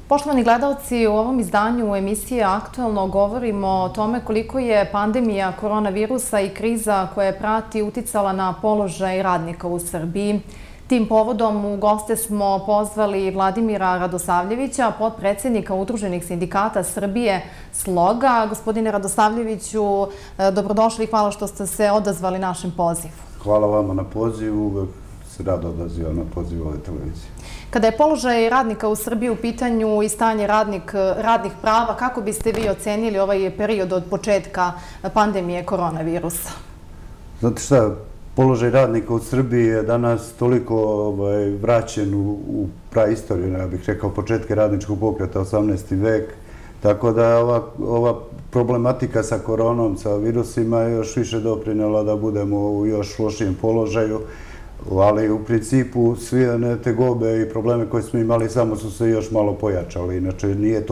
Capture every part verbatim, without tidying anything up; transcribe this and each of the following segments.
Poštovani gledalci, u ovom izdanju emisije Aktuelno govorimo o tome koliko je pandemija koronavirusa i kriza koja je prati uticala na položaj radnika u Srbiji. Tim povodom u goste smo pozvali Vladimira Radosavljevića, potpredsjednika Udruženih sindikata Srbije Sloga. Gospodine Radosavljeviću, dobrodošli i hvala što ste se odazvali našem pozivu. Hvala vama na pozivu, uvek se rado odazivam na poziv ove televizije. Kada je položaj radnika u Srbiji u pitanju i stanje radnih prava, kako biste vi ocenili ovaj period od početka pandemije koronavirusa? Znate šta, položaj radnika u Srbiji je danas toliko vraćen u praistoriju, ja bih rekao početke radničkog pokreta, osamnaesti vek, tako da je ova problematika sa koronom, sa virusima još više doprinela da budemo u još lošijem položaju, ali u principu svi one tegobe i probleme koje smo imali samo su se još malo pojačali. Inače,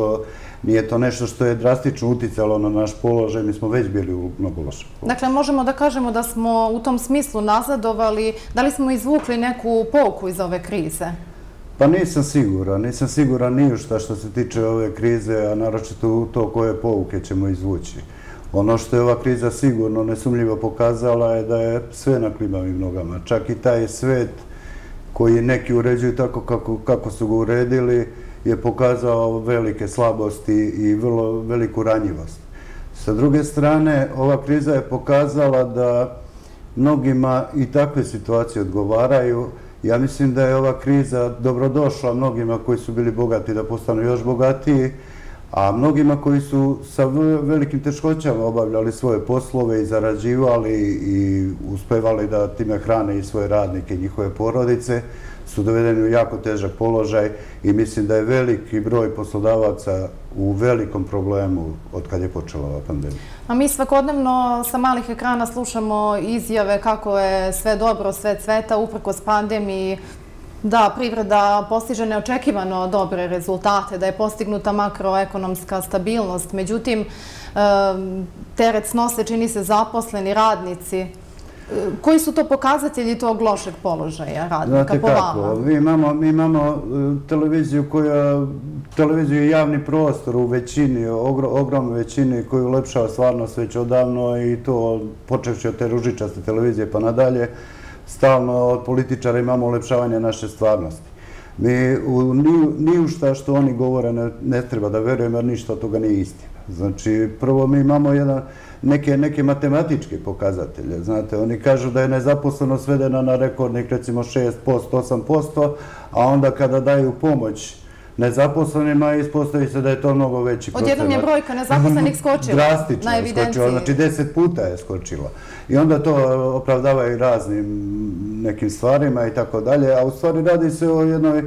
nije to nešto što je drastično uticalo na naš položaj, mi smo već bili u mnogo lošem položaju. Dakle, možemo da kažemo da smo u tom smislu nazadovali, da li smo izvukli neku pouku iz ove krize? Pa nisam siguran, nisam siguran ni u šta što se tiče ove krize, a naročito u to koje pouke ćemo izvući. Ono što je ova kriza sigurno nesumnjivo pokazala je da je sve na klimavim nogama. Čak i taj svet koji neki uređuju tako kako su ga uredili je pokazao velike slabosti i vrlo veliku ranjivost. Sa druge strane, ova kriza je pokazala da mnogima i takve situacije odgovaraju. Ja mislim da je ova kriza dobrodošla mnogima koji su bili bogati da postanu još bogatiji, a mnogima koji su sa velikim teškoćama obavljali svoje poslove i zarađivali i uspevali da time hrane i svoje radnike i njihove porodice, su dovedeni u jako težak položaj i mislim da je veliki broj poslodavaca u velikom problemu od kad je počela ova pandemija. A mi svakodnevno sa malih ekrana slušamo izjave kako je sve dobro, sve cveta, uprkos pandemiji, da privreda postiže neočekivano dobre rezultate, da je postignuta makroekonomska stabilnost. Međutim, teret snose čini se zaposleni radnici. Koji su to pokazatelji tog lošeg položaja radnika po vama? Znate kako, mi imamo televiziju koja, televiziju i javni prostor u većini, ogromnoj većini koji ulepšava stvarnost već odavno i to počevši od te ružičaste televizije pa nadalje, stalno od političara imamo ulepšavanje naše stvarnosti. Mi ni u šta što oni govore ne treba da verujemo jer ništa od toga nije istina. Znači, prvo mi imamo neke matematičke pokazatelje. Znate, oni kažu da je nezaposlenost svedena na rekordnih recimo šest posto, osam posto, a onda kada daju pomoć nezaposlenima ispostavi se da je to mnogo veći procenat. Odjednom je brojka nezaposlenih skočila. Drastično je skočila, znači deset puta je skočila. I onda to opravdavaju raznim nekim stvarima i tako dalje, a u stvari radi se o jednoj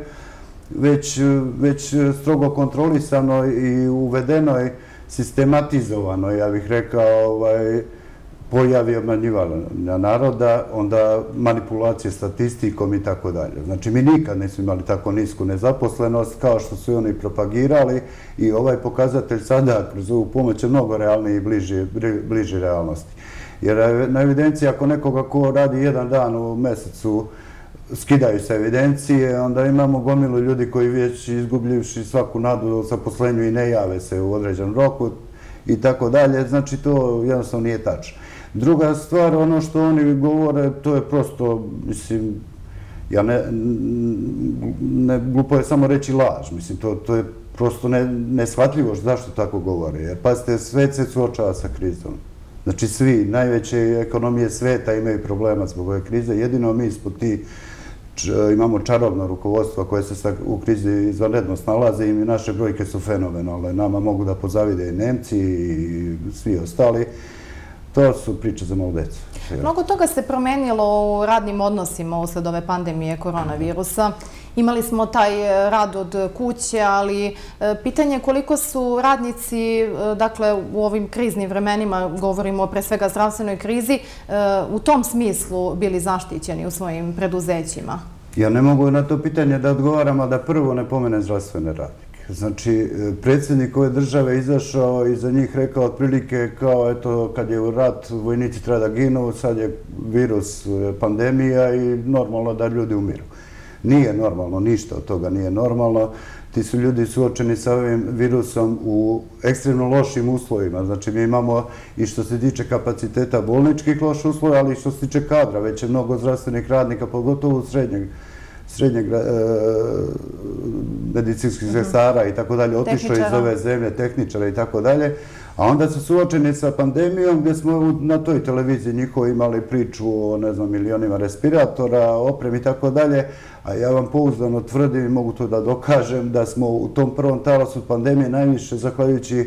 već strogo kontrolisanoj i uvedenoj, sistematizovanoj, ja bih rekao, pojavi obmanjivanja naroda, onda manipulacije statistikom i tako dalje. Znači, mi nikad nismo imali tako nisku nezaposlenost kao što su oni propagirali i ovaj pokazatelj sada kroz ovu pomoć je mnogo realniji i bliži realnosti. Jer na evidenciji, ako nekoga ko radi jedan dan u mesecu skidaju se evidencije, onda imamo gomilu ljudi koji već izgubljivši svaku nadu o zaposlenju i ne jave se u određenom roku i tako dalje. Znači, to jednostavno nije tačno. Druga stvar, ono što oni govore, to je prosto, mislim, ja ne, glupo je samo reći laž, mislim, to je prosto neshvatljivo zašto tako govore, jer pazite, svet se suočava sa krizom. Znači, svi, najveće ekonomije sveta imaju problema zbog ove krize, jedino mi ispod ti imamo čarobno rukovodstvo koje se u krizi izvanredno snalaze i naše brojke su fenomenalne. Nama mogu da pozavide i Nemci i svi ostali. To su priče za malu decu. Mnogo toga se promenilo u radnim odnosima usled ove pandemije koronavirusa. Imali smo taj rad od kuće, ali pitanje je koliko su radnici, dakle u ovim kriznim vremenima, govorimo pre svega o zdravstvenoj krizi, u tom smislu bili zaštićeni u svojim preduzećima? Ja ne mogu na to pitanje da odgovaram, a da prvo ne pomenem zdravstvene radnike. Znači, predsjednik ove države izašao i za njih rekao otprilike kao, eto, kad je u rat, vojnici treba da ginu, sad je virus, pandemija i normalno da ljudi umiru. Nije normalno, ništa od toga nije normalno. Ti su ljudi suočeni sa ovim virusom u ekstremno lošim uslovima. Znači, mi imamo i što se tiče kapaciteta bolničkih loš uslova, ali i što se tiče kadra. Već je mnogo zdravstvenih radnika, pogotovo srednjeg srednjeg medicinskih sestara i tako dalje, otišlo iz ove zemlje, tehničara i tako dalje. A onda su suočeni sa pandemijom gdje smo na toj televiziji njihovo imali priču o, ne znam, milionima respiratora, opremi i tako dalje. A ja vam pouzdano tvrdim i mogu to da dokažem da smo u tom prvom talasu pandemije najviše zahvaljujući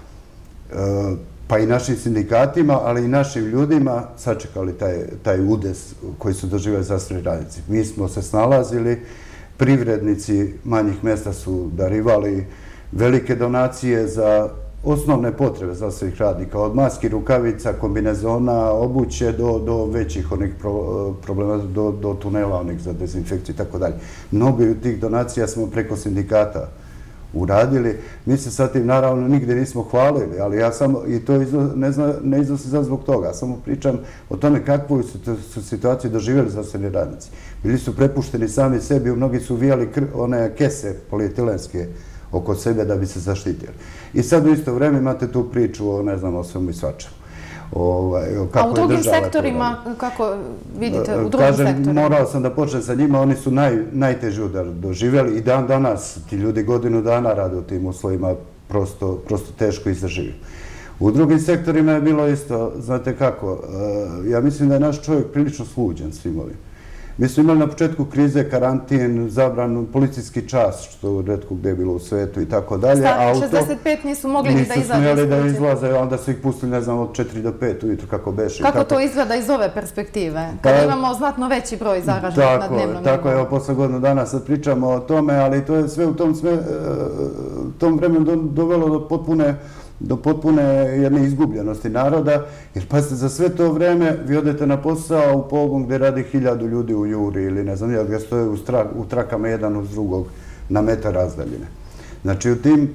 pa i našim sindikatima, ali i našim ljudima sačekali taj udes koji su doživjeli zdravstveni radnici. Mi smo se snalazili, privrednici manjih mjesta su darivali velike donacije za osnovne potrebe zdravstvenih radnika, od maski, rukavica, kombinezona, obuće do većih onih problema, do tunela onih za dezinfekciju i tako dalje. Mnogo od tih donacija smo preko sindikata uradili. Mi se sa tim naravno nigdje nismo hvalili, ali ja samo, i to ne iznosi sad zbog toga, samo pričam o tome kakvu su situaciju doživjeli zdravstveni radnici. Bili su prepušteni sami sebi, mnogi su uvijali one kese polietilenske oko sebe da bi se zaštitili. I sad u isto vrijeme imate tu priču o, ne znam, o svemu i svačemu. A u drugim sektorima, kako vidite, u drugim sektorima? Kažem, morao sam da počnem sa njima, oni su najteži udar doživjeli i dan danas, ti ljudi godinu dana rade u tim uslovima, prosto teško izdrživaju. U drugim sektorima je bilo isto, znate kako, ja mislim da je naš čovjek prilično sluđen svim ovim. Mi smo imali na početku krize karantin, zabranu, policijski čas, što retko gdje je bilo u svetu i tako dalje. Stari šezdeset pet nisu mogli ni da izađe. Nisu smjeli da izlaze, onda su ih pustili, ne znam, od četiri do pet ujutru kako beše. Kako to izgleda iz ove perspektive? Kada imamo znatno veći broj zaraženih na dnevnom nivou. Tako je, evo, posle godinu dana sad pričamo o tome, ali to je sve u tom vremenu dovelo do potpune do potpune jedne izgubljenosti naroda, jer pazite, za sve to vreme vi odete na posao u pogon gdje radi hiljadu ljudi u juri ili ne znam, gdje stoje u trakama jedan uz drugog na metar razdaljine. Znači, u tim,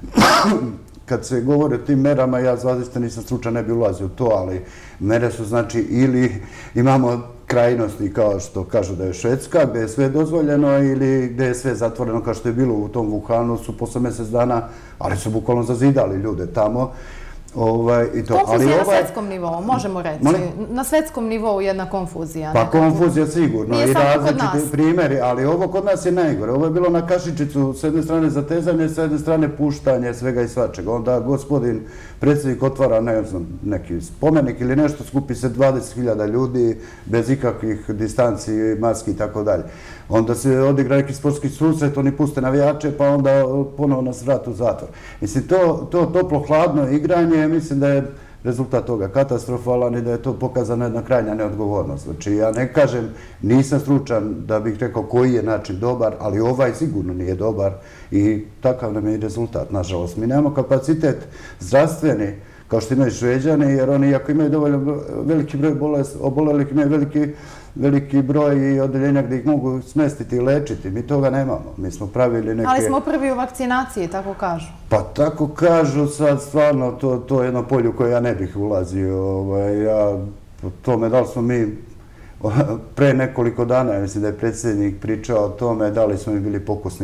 kad se govori o tim merama, ja zaista nisam stručan, ne bi ulazio u to, ali mere su, znači, ili imamo krajnosti kao što kažu da je Švedska, gdje je sve dozvoljeno, ili gdje je sve zatvoreno kao što je bilo u tom Wuhanu, su posle mjesec dana, ali su bukvalno zazidali ljude tamo. Konfuzija na svetskom nivou, možemo reći. Na svetskom nivou jedna konfuzija. Pa konfuzija sigurno i različiti primjeri, ali ovo kod nas je najgore. Ovo je bilo na kašičicu, s jedne strane zatezanje, s jedne strane puštanje svega i svačega. Onda gospodin predsjednik otvara, ne znam, neki spomenik ili nešto, skupi se dvadeset hiljada ljudi bez ikakvih distanci, maski i tako dalje. Onda se odigra neki sportski susret, oni puste navijače, pa onda ponovo nas vrati u zatvor. Mislim, to toplo-hladno igranje, mislim da je rezultat toga katastrofalan i da je to pokazana jedna krajnja neodgovornost. Znači, ja ne kažem, nisam stručan da bih rekao koji je način dobar, ali ovaj sigurno nije dobar i takav nam je i rezultat, nažalost. Mi nemamo kapacitet zdravstveni, kao što imaju Šveđani, jer oni, iako imaju dovoljno veliki broj obolelih, imaju veliki veliki broj i odeljenja gdje ih mogu smestiti i lečiti. Mi toga nemamo. Mi smo pravili neke... Ali smo prvi u vakcinaciji, tako kažu. Pa tako kažu sad, stvarno, to je jedno polje u koje ja ne bih ulazio. Ja, tome, da li smo mi pre nekoliko dana, mislim da je predsjednik pričao o tome, da li smo mi bili pokusni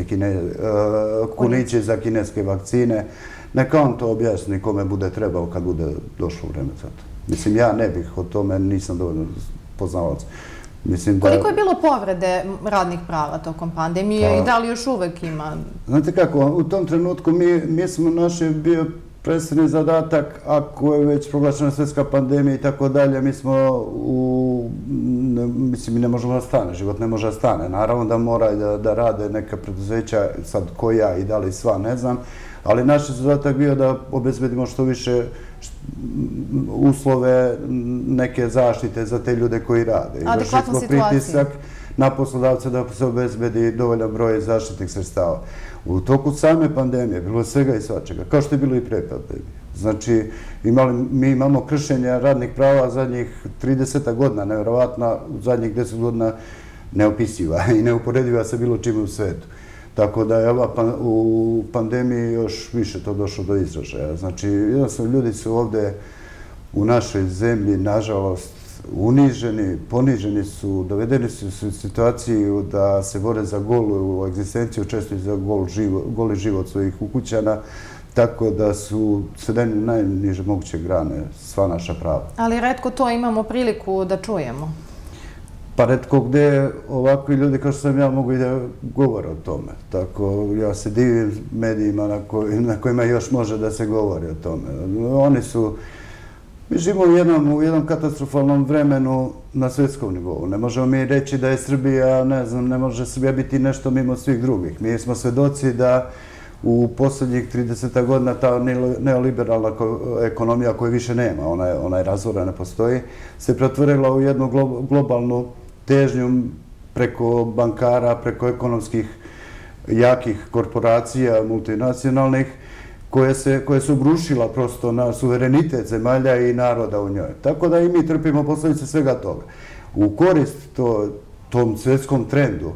kunići za kineske vakcine. Neka on to objasni kome bude trebao kad bude došlo vreme za to. Mislim, ja ne bih o tome, nisam dovoljno poznavac. Koliko je bilo povrede radnih prava tokom pandemije i da li još uvek ima? Znate kako, u tom trenutku mi smo naši bio predstavni zadatak, ako je već proglašena svjetska pandemija i tako dalje, mi smo u, mislim, mi ne možemo da stane, život ne može da stane. Naravno da moraju da rade neka preduzeća, sad koja i da li sva, ne znam, ali naš je zadatak bio da obezbedimo što više uslove, neke zaštite za te ljude koji rade. Adekvatnu situaciju. Pritisak na poslodavce da se obezbedi dovoljan broj zaštitnih sredstava. U toku same pandemije bilo je svega i svačega, kao što je bilo i pre pandemije. Znači, mi imamo kršenja radnih prava zadnjih trideset godina, nevjerovatna, zadnjih deset godina neopisiva i neuporediva sa bilo čime u svetu. Tako da je u pandemiji još više to došlo do izražaja. Znači, jednostavno, ljudi su ovde u našoj zemlji, nažalost, uniženi, poniženi su, dovedeni su u situaciju da se bore za golu egzistenciju, često i za goli život svojih ukućana, tako da su svedeni najniže moguće grane sva naša prava. Ali retko to imamo priliku da čujemo. Pa retko gde ovakvi ljudi kao što sam ja mogu i da govore o tome. Tako ja se divim medijima na kojima još može da se govori o tome. Oni su... Mi živimo u jednom katastrofalnom vremenu na svjetskom nivou. Ne možemo mi reći da je Srbija, ne znam, ne može Srbija biti nešto mimo svih drugih. Mi smo svedoci da u posljednjih trideset godina ta neoliberalna ekonomija koju više nema, ona je razvora, ne postoji, se pretvorila u jednu globalnu težnju preko bankara, preko ekonomskih jakih korporacija multinacionalnih, koje su obrušila prosto na suverenitet zemalja i naroda u njoj. Tako da i mi trpimo posljedice svega toga. U korist tom svjetskom trendu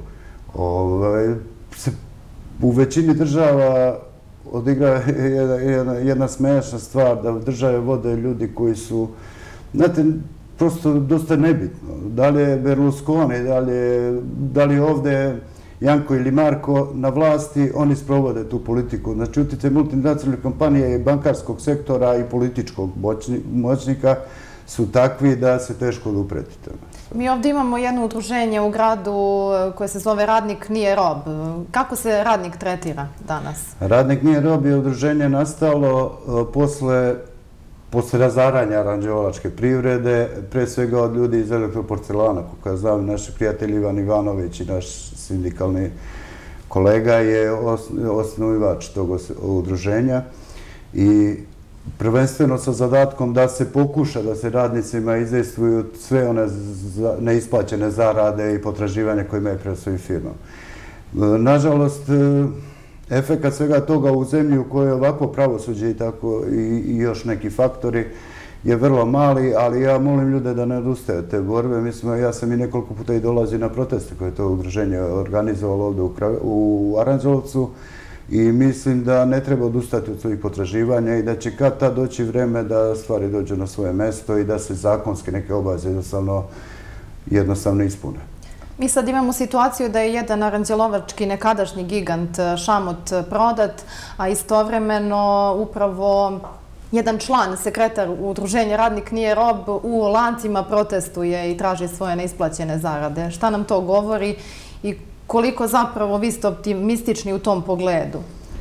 se u većini država odigra jedna smiješna stvar da države vode ljudi koji su, znate, prosto dosta nebitno. Da li je Berlusconi, da li je ovde Janko ili Marko na vlasti, oni sprovode tu politiku. Znači, utjecaj multinacionalnih kompanija i bankarskog sektora i političkog moćnika su takvi da se teško odupreti tome. Mi ovdje imamo jedno udruženje u gradu koje se zove Radnik nije rob. Kako se radnik tretira danas? Radnik nije rob je udruženje nastalo posle posle razaranja aranđeolovačke privrede, pre svega od ljudi iz Elektroporcelana, koga znam, naši prijatelji Ivan Ivanović i naš sindikalni kolega je osnovivač tog udruženja i prvenstveno sa zadatkom da se pokuša da se radnicima izdejstvuju sve one neisplaćene zarade i potraživanja koje imaju pred svojim firmom. Nažalost, efekat svega toga u zemlji u kojoj je ovako pravosuđe i tako i još neki faktori je vrlo mali, ali ja molim ljude da ne odustaju od te borbe. Ja sam i nekoliko puta i dolazio na proteste koje je to udruženje organizovalo ovdje u Aranđelovcu i mislim da ne treba odustati od svojih potraživanja i da će kad tad doći vreme da stvari dođu na svoje mesto i da se zakonske neke obaveze jednostavno ispune. Mi sad imamo situaciju da je jedan aranđelovački nekadašnji gigant Šamot prodat, a istovremeno upravo jedan član, sekretar udruženja Radnik nije rob, u lancima protestuje i traži svoje neisplaćene zarade. Šta nam to govori i koliko zapravo vi ste optimistični u tom pogledu?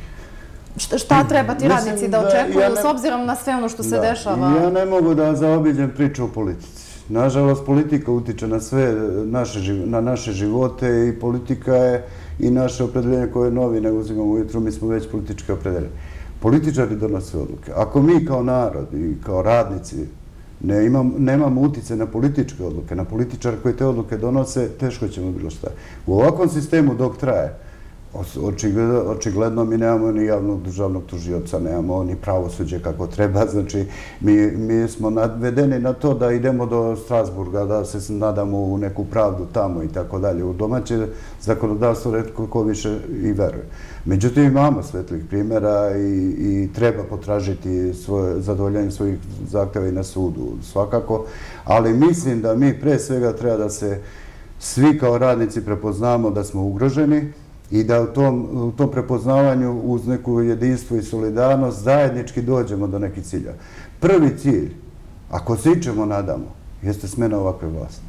Šta treba ti radnici da očekuju s obzirom na sve ono što se dešava? Ja ne mogu da zaobiđem priču o politici. Nažalost, politika utiče na sve na naše živote i politika je i naše opredeljenje koje novine uzimamo ujutru, mi smo već politički opredeljeni. Političari donose odluke. Ako mi kao narod i kao radnici nemamo utice na političke odluke, na političare koji te odluke donose, teško ćemo bilo šta. U ovakvom sistemu dok traje, očigledno mi nemamo ni javnog državnog tužioca, nemamo ni pravosuđe kako treba, znači mi smo nadvedeni na to da idemo do Strasburga, da se nadamo u neku pravdu tamo i tako dalje. U domaće zakonodavstvo retko ko više i veruje. Međutim, imamo svetlih primjera i treba potražiti zadovoljanje svojih zahtjeva i na sudu, svakako, ali mislim da mi pre svega treba da se svi kao radnici prepoznamo da smo ugroženi i da u tom prepoznavanju uz neku jedinstvo i solidarnost zajednički dođemo do nekih cilja. Prvi cilj, ako se ičemo nadamo, jeste smena ovakve vlasti.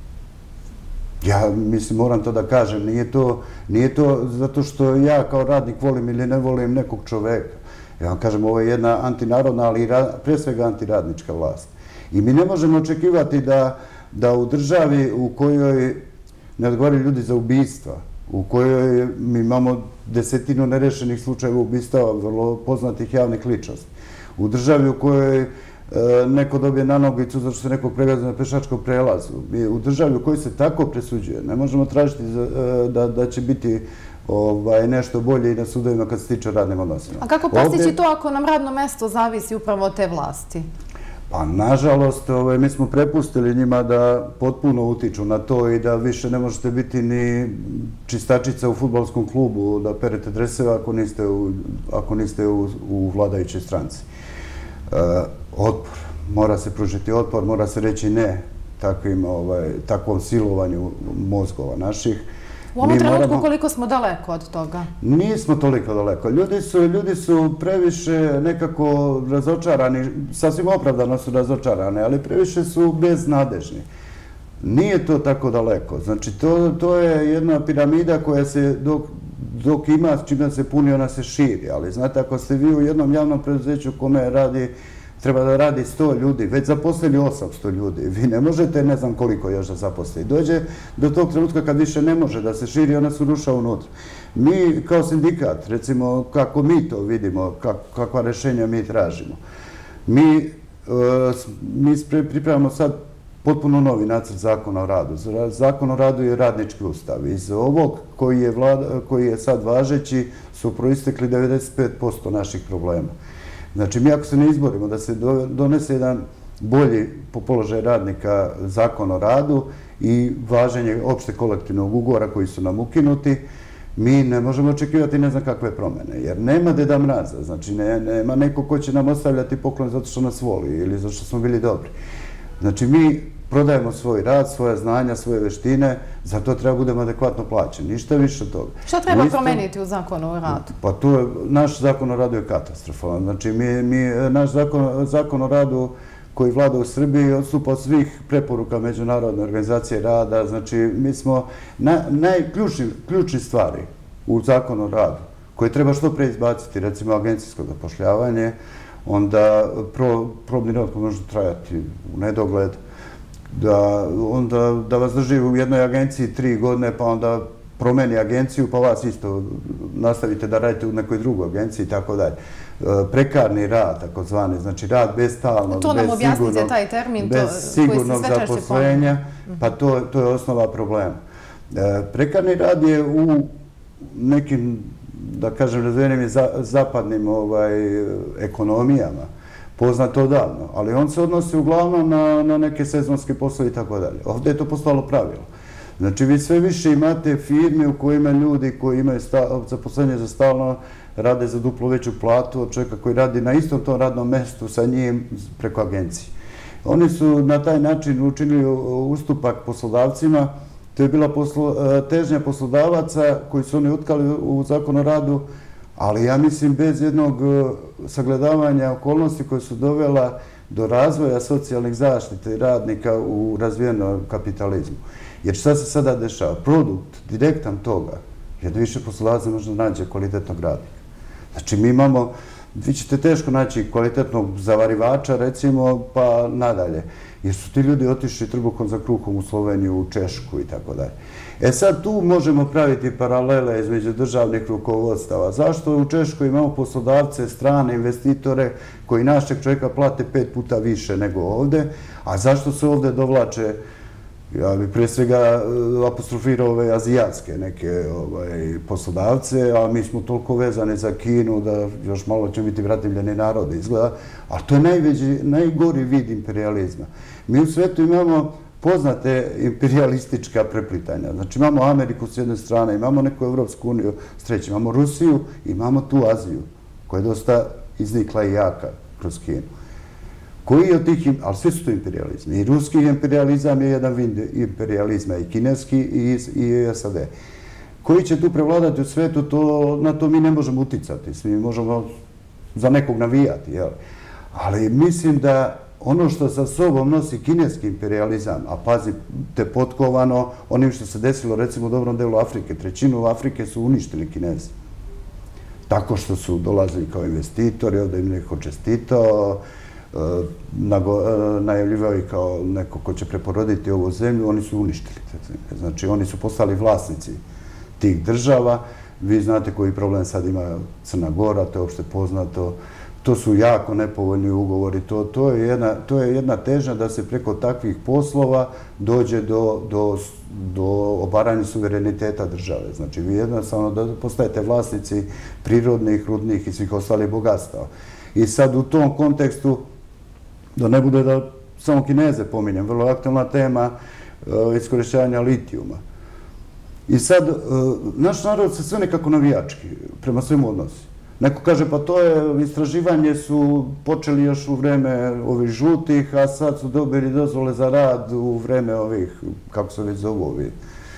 Ja mislim, moram to da kažem, nije to zato što ja kao radnik volim ili ne volim nekog čoveka. Ja vam kažem, ovo je jedna antinarodna, ali pre svega antiradnička vlast. I mi ne možemo očekivati da u državi u kojoj ne odgovaraju ljudi za ubistva, u kojoj mi imamo desetinu nerešenih slučajeva ubistava vrlo poznatih javnih ličnosti. U državi u kojoj neko dobije na nogicu zato što se nekog pregazi na pešačkom prelazu. U državi u kojoj se tako presuđuje, ne možemo tražiti da će biti nešto bolje i na sudovima kad se tiče radnim odnosima. A kako postići to ako nam radno mesto zavisi upravo od te vlasti? Pa, nažalost, mi smo prepustili njima da potpuno utiču na to i da više ne možete biti ni čistačica u fudbalskom klubu, da perete dreseve ako niste u vladajućoj stranci. Otpor. Mora se pružiti otpor, mora se reći ne takvom silovanju mozgova naših. U ovom trenutku koliko smo daleko od toga? Nismo toliko daleko. Ljudi su previše nekako razočarani, sasvim opravdano su razočarani, ali previše su beznadežni. Nije to tako daleko. Znači, to je jedna piramida koja se, dok ima čim da se puni, ona se širi. Ali, znate, ako ste vi u jednom javnom preduzeću kome radi, treba da radi sto ljudi, već zaposlili osamsto ljudi. Vi ne možete, ne znam koliko još da zaposli. Dođe do tog trenutka kad više ne može da se širi, ona se ruša unutra. Mi kao sindikat, recimo, kako mi to vidimo, kakva rešenja mi tražimo. Mi pripremamo sad potpuno novi nacrt zakona o radu. Zakon o radu je radnički ustav. Iz ovog koji je sad važeći su proistekli devedeset pet posto naših problema. Znači, mi ako se ne izborimo da se donese jedan bolji po položaju radnika zakon o radu i važenje opšte kolektivnog ugovora koji su nam ukinuti, mi ne možemo očekivati ne znam kakve promene, jer nema Deda Mraza, znači nema neko ko će nam ostavljati poklon zato što nas voli ili zato što smo bili dobri. Znači, mi prodajemo svoj rad, svoje znanja, svoje veštine, za to treba budemo adekvatno plaćeni, ništa više od toga. Što treba promeniti u zakonu o radu? Pa tu je, naš zakon o radu je katastrofalan. Znači, naš zakon o radu koji vlada u Srbiji odstupa od svih preporuka Međunarodne organizacije rada. Znači, mi smo najključni stvari u zakonu o radu koje treba što pre izbaciti, recimo agencijsko zapošljavanje, onda probni rad koji može trajati u nedogled, da vas drži u jednoj agenciji tri godine, pa onda promeni agenciju, pa vas isto nastavite da radite u nekoj drugoj agenciji i tako dalje. Prekarni rad, tako zvani, znači rad bez stalnog, bez sigurnog zaposlenja, pa to je osnova problema. Prekarni rad je u nekim, da kažem, razvijenim zapadnim ekonomijama poznato odavno, ali on se odnosi uglavnom na neke sezonske poslove i tako dalje. Ovdje je to postalo pravilo. Znači, vi sve više imate firme u kojima ljudi koji imaju zaposlenje za stalno rade za duplo veću platu od čovjeka koji radi na istom tom radnom mestu sa njim preko agencije. Oni su na taj način učinili ustupak poslodavcima. To je bila težnja poslodavaca koji su oni utkali u zakon o radu, ali ja mislim bez jednog sagledavanja okolnosti koje su dovela do razvoja socijalnih zaštite i radnika u razvijenom kapitalizmu. Jer šta se sada dešava? Produkt, direktan toga, je da više poslodavaca možda nađe kvalitetnog radnika. Znači mi imamo, vi ćete teško naći kvalitetnog zavarivača, recimo, pa nadalje. Jer su ti ljudi otišli trbuhom za kruhom u Sloveniju, u Češku i tako dalje. E sad tu možemo praviti paralele između državnih rukovodstava. Zašto u Češkoj imamo poslodavce, strane investitore koji našeg čovjeka plate pet puta više nego ovde, a zašto se ovde dovlače, ja bih prije svega apostrofirao ove azijatske neke poslodavce, a mi smo toliko vezani za Kinu da još malo će biti vrativljeni narod izgleda, a to je najgori vid imperializma. Mi u svetu imamo poznate imperialistička preplitanja. Znači imamo Ameriku s jedne strane, imamo neku Evropsku uniju s treće, imamo Rusiju, imamo tu Aziju koja je dosta iznikla i jaka kroz Kinu. Koji od tih, ali sve su to imperializmi. I ruski imperializam je jedan vid imperializma, i kineski i S A D. Koji će tu prevladati u svetu, na to mi ne možemo uticati. Mi možemo za nekog navijati, jel? Ali mislim da ono što sa sobom nosi kineski imperializam, a pazite potkovano onim što se desilo recimo u dobrom delu Afrike, trećinu Afrike su uništili Kinezi. Tako što su dolazili kao investitori, ovdje im neko čestitao, najavljivao i kao neko ko će preporoditi ovu zemlju, oni su uništili. Znači oni su postali vlasnici tih država. Vi znate koji problem sad ima Crna Gora, to je uopšte poznato. To su jako nepovoljni ugovori. To je jedna težnja da se preko takvih poslova dođe do obaranja suvereniteta države. Znači, vi jednostavno da postajete vlasnici prirodnih, rudnih i svih ostalih bogatstava. I sad u tom kontekstu, da ne bude da samo Kineze pominjem, vrlo aktualna tema iskorišćavanja litijuma. I sad, naš narod se sve nekako navijački prema svemu odnosi. Neko kaže, pa to je, istraživanje su počeli još u vreme ovih žutih, a sad su dobili dozvole za rad u vreme ovih, kako se već zovu ovi,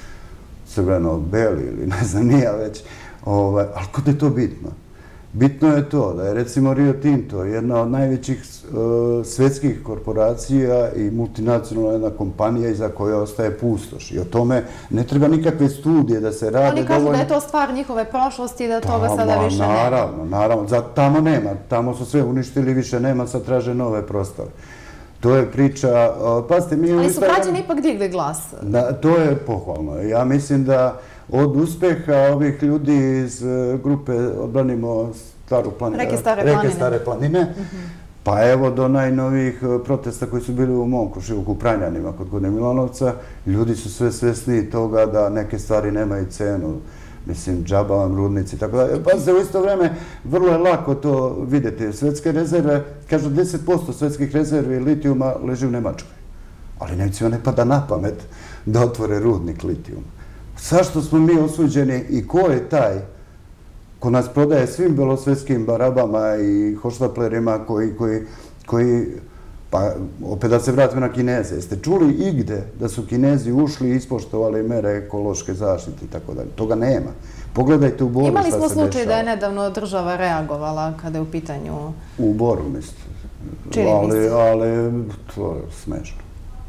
crveno-beli ili ne znam, nije već. Ali kod je to bitno? Bitno je to da je recimo Rio Tinto jedna od najvećih svetskih korporacija i multinacionalna jedna kompanija iza koje ostaje pustoš. I o tome ne treba nikakve studije da se rade. Oni kažu da je to stvar njihove prošlosti i da toga sada više nema. Naravno, naravno. Tamo nema. Tamo su sve uništili, više nema, sad traže nove prostore. To je priča... Ali su građani ipak digli glas. To je pohvalno. Ja mislim da od uspeha ovih ljudi iz grupe Odbranimo staru planinu, Reke Stare planine, pa evo do najnovijih protesta koji su bili u mom Kruševu, u Pranjanima kod Gornjeg Milanovca, ljudi su sve svesni toga da neke stvari nemaju cenu. Mislim, džaba vam rudnici i tako da. Pa se u isto vreme vrlo je lako to vidjeti. Svetske rezerve, kažu deset posto svetskih rezervi litijuma leži u Nemačkoj. Ali Nemcima ne pada na pamet da otvore rudnik litijuma. Zašto smo mi osuđeni i ko je taj ko nas prodaje svim belosvetskim barabama i hoštaplerima koji, pa opet da se vratimo na Kineze, jeste čuli igde da su Kinezi ušli i ispoštovali mere ekološke zaštite i tako dalje? Toga nema. Pogledajte u Boru šta se dešava. Imali smo slučaj da je nedavno država reagovala kada je u pitanju... U Boru, mislim. Čini mi se. Ali to je smešno.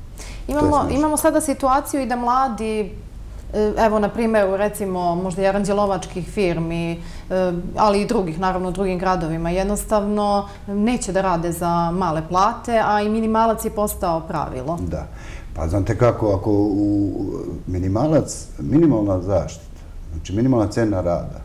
Imamo sada situaciju i da mladi, evo, na primjer, recimo, možda i aranđelovačkih firmi, ali i drugih, naravno, u drugim gradovima, jednostavno neće da rade za male plate, a i minimalac je postao pravilo. Da. Pa znate kako, ako u minimalac, minimalna zaštita, znači minimalna cena rada,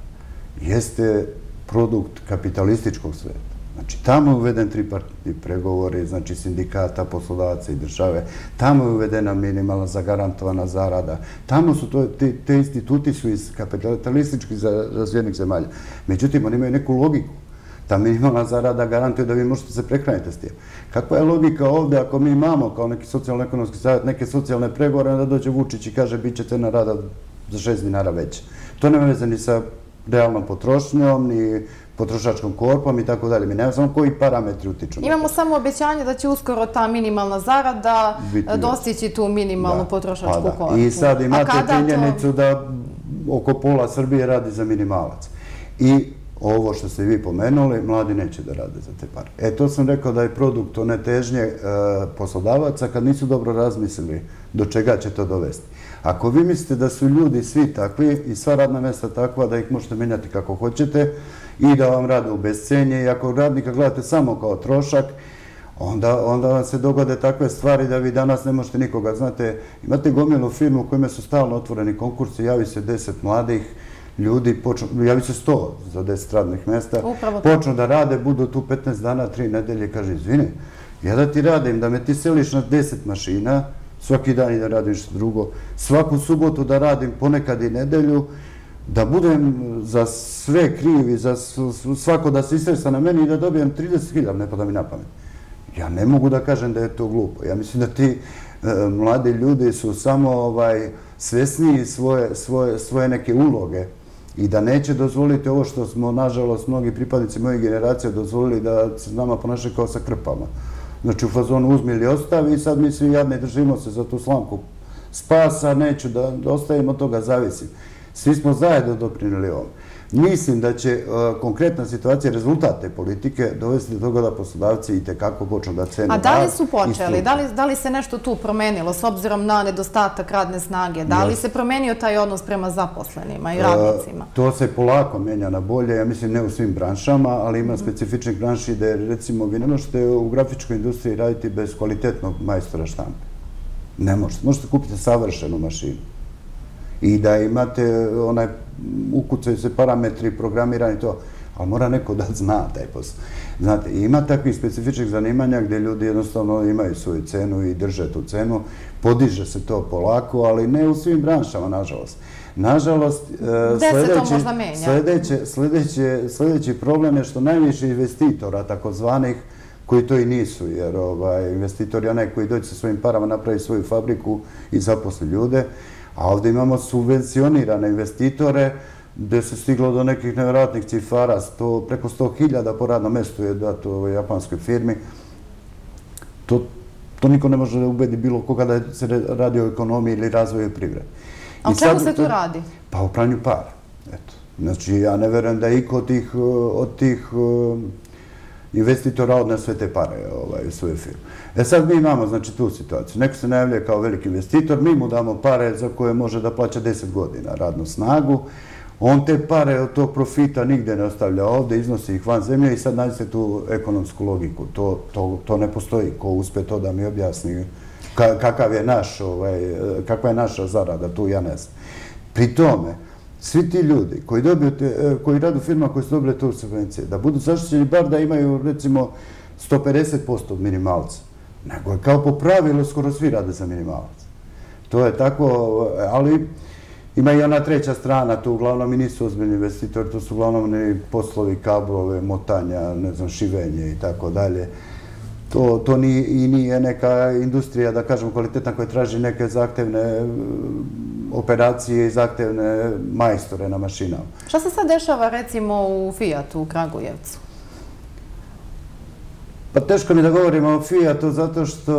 jeste produkt kapitalističkog sveta. Znači, tamo je uveden tripartitni pregovori, znači sindikata, poslodavaca i države, tamo je uvedena minimalna zagarantovana zarada, tamo su to, te instituti su iz kapitalističkih razvijenih zemalja. Međutim, oni imaju neku logiku. Ta minimalna zarada garantuje da vi možete se prehraniti s tim. Kakva je logika ovdje ako mi imamo kao neki socijalno-ekonomski savjet, neke socijalne pregovore, onda dođe Vučić i kaže bit će cena rada za šest dinara veće. To nema veze ni sa realnom potrošnjom, ni potrošačkom korpom i tako dalje. Mi nema samo koji parametri utiču. Imamo samo obećanje da će uskoro ta minimalna zarada dostići tu minimalnu potrošačku korpu. I sad imate činjenicu da oko pola Srbije radi za minimalac. I ovo što ste vi pomenuli, mladi neće da rade za te pare. E, to sam rekao da je produkt one težnje poslodavaca kad nisu dobro razmislili do čega će to dovesti. Ako vi mislite da su ljudi svi takvi i sva radna mjesta takva da ih možete menjati kako hoćete i da vam rade u bescenje i ako radnika gledate samo kao trošak, onda vam se dogode takve stvari da vi danas ne možete nikoga. Znate, imate gomilu firmu u kojima su stalno otvoreni konkursi, javi se deset mladih ljudi, javi se sto za deset radnih mjesta, počnu da rade, budu tu petnaest dana, tri nedelje, kaže, izvini, ja da ti radim, da me ti seliš na deset mašina, svaki dan i da radim što drugo, svaku subotu da radim, ponekad i nedelju, da budem za sve krivi, za svako da se istresa na meni i da dobijem trideset hiljada, ne pada mi na pamet. Ja ne mogu da kažem da je to glupo. Ja mislim da ti mladi ljudi su samo svesniji svoje neke uloge i da neće dozvoliti ovo što smo, nažalost, mnogi pripadnici moje generacije dozvolili da se s nama ponašaju kao sa krpama. Znači, u fazonu uzmi ili ostavi i sad mi svi jadni držimo se za tu slamku spasa, neću da ostavimo toga, zavisim. Svi smo zajedno doprinili ovom. Mislim da će konkretna situacija, rezultat te politike, dovesti do toga da poslodavci i tekako počnu da cenu rad. A da li su počeli? Da li se nešto tu promenilo s obzirom na nedostatak radne snage? Da li se promenio taj odnos prema zaposlenima i radnicima? To se polako menja na bolje, ja mislim ne u svim branšama, ali ima specifičnih branši da recimo vi ne možete u grafičkoj industriji raditi bez kvalitetnog majstora štampe. Ne možete. Možete kupiti savršenu mašinu. I da imate onaj, ukucaju se parametri, programirani to, ali mora neko da zna taj posao. Znate, ima takvih specifičnih zanimanja gdje ljudi jednostavno imaju svoju cenu i drže tu cenu, podiže se to polako, ali ne u svim branšama, nažalost. Nažalost, sljedeći problem je što najviše investitora, takozvanih, koji to i nisu, jer investitor je onaj koji dođe sa svojim parama, napravi svoju fabriku i zaposli ljude, a ovdje imamo subvencionirane investitore gde se stiglo do nekih nevjerojatnih cifara, preko sto hiljada po radnom mestu je dato ovoj japanskoj firmi. To niko ne može da ubedi bilo koga da se radi o ekonomiji ili razvoju privrede. A o čemu se tu radi? Pa o pranju para. Znači, ja ne verujem da iko od tih investitora odne sve te pare u svoju firmu. E sad mi imamo, znači, tu situaciju. Neko se najavlja kao veliki investitor, mi mu damo pare za koje može da plaća deset godina radnu snagu, on te pare od tog profita nigde ne ostavlja ovde, iznosi ih van zemlje i sad nađete tu ekonomsku logiku. To ne postoji. Ko uspe to da mi objasni kakva je naša zarada, tu ja ne znam. Pri tome, svi ti ljudi koji rade u firmama koji su dobili tu subvencije, da budu zaštićeni bar da imaju, recimo, sto pedeset posto od minimalca. Nego je kao po pravilu skoro svi rade za minimalac. To je tako, ali ima i ona treća strana, tu uglavnom i nisu ozbiljni investitori, to su uglavnom poslovi, kablove, motanja, ne znam, šivenje i tako dalje. To i nije neka industrija, da kažem, kvalitetna koja traži neke zahtevne operacije i zahtevne majstore na mašinama. Šta se sad dešava, recimo, u Fiatu u Kragujevcu? Pa teško mi da govorimo o Fiatu, zato što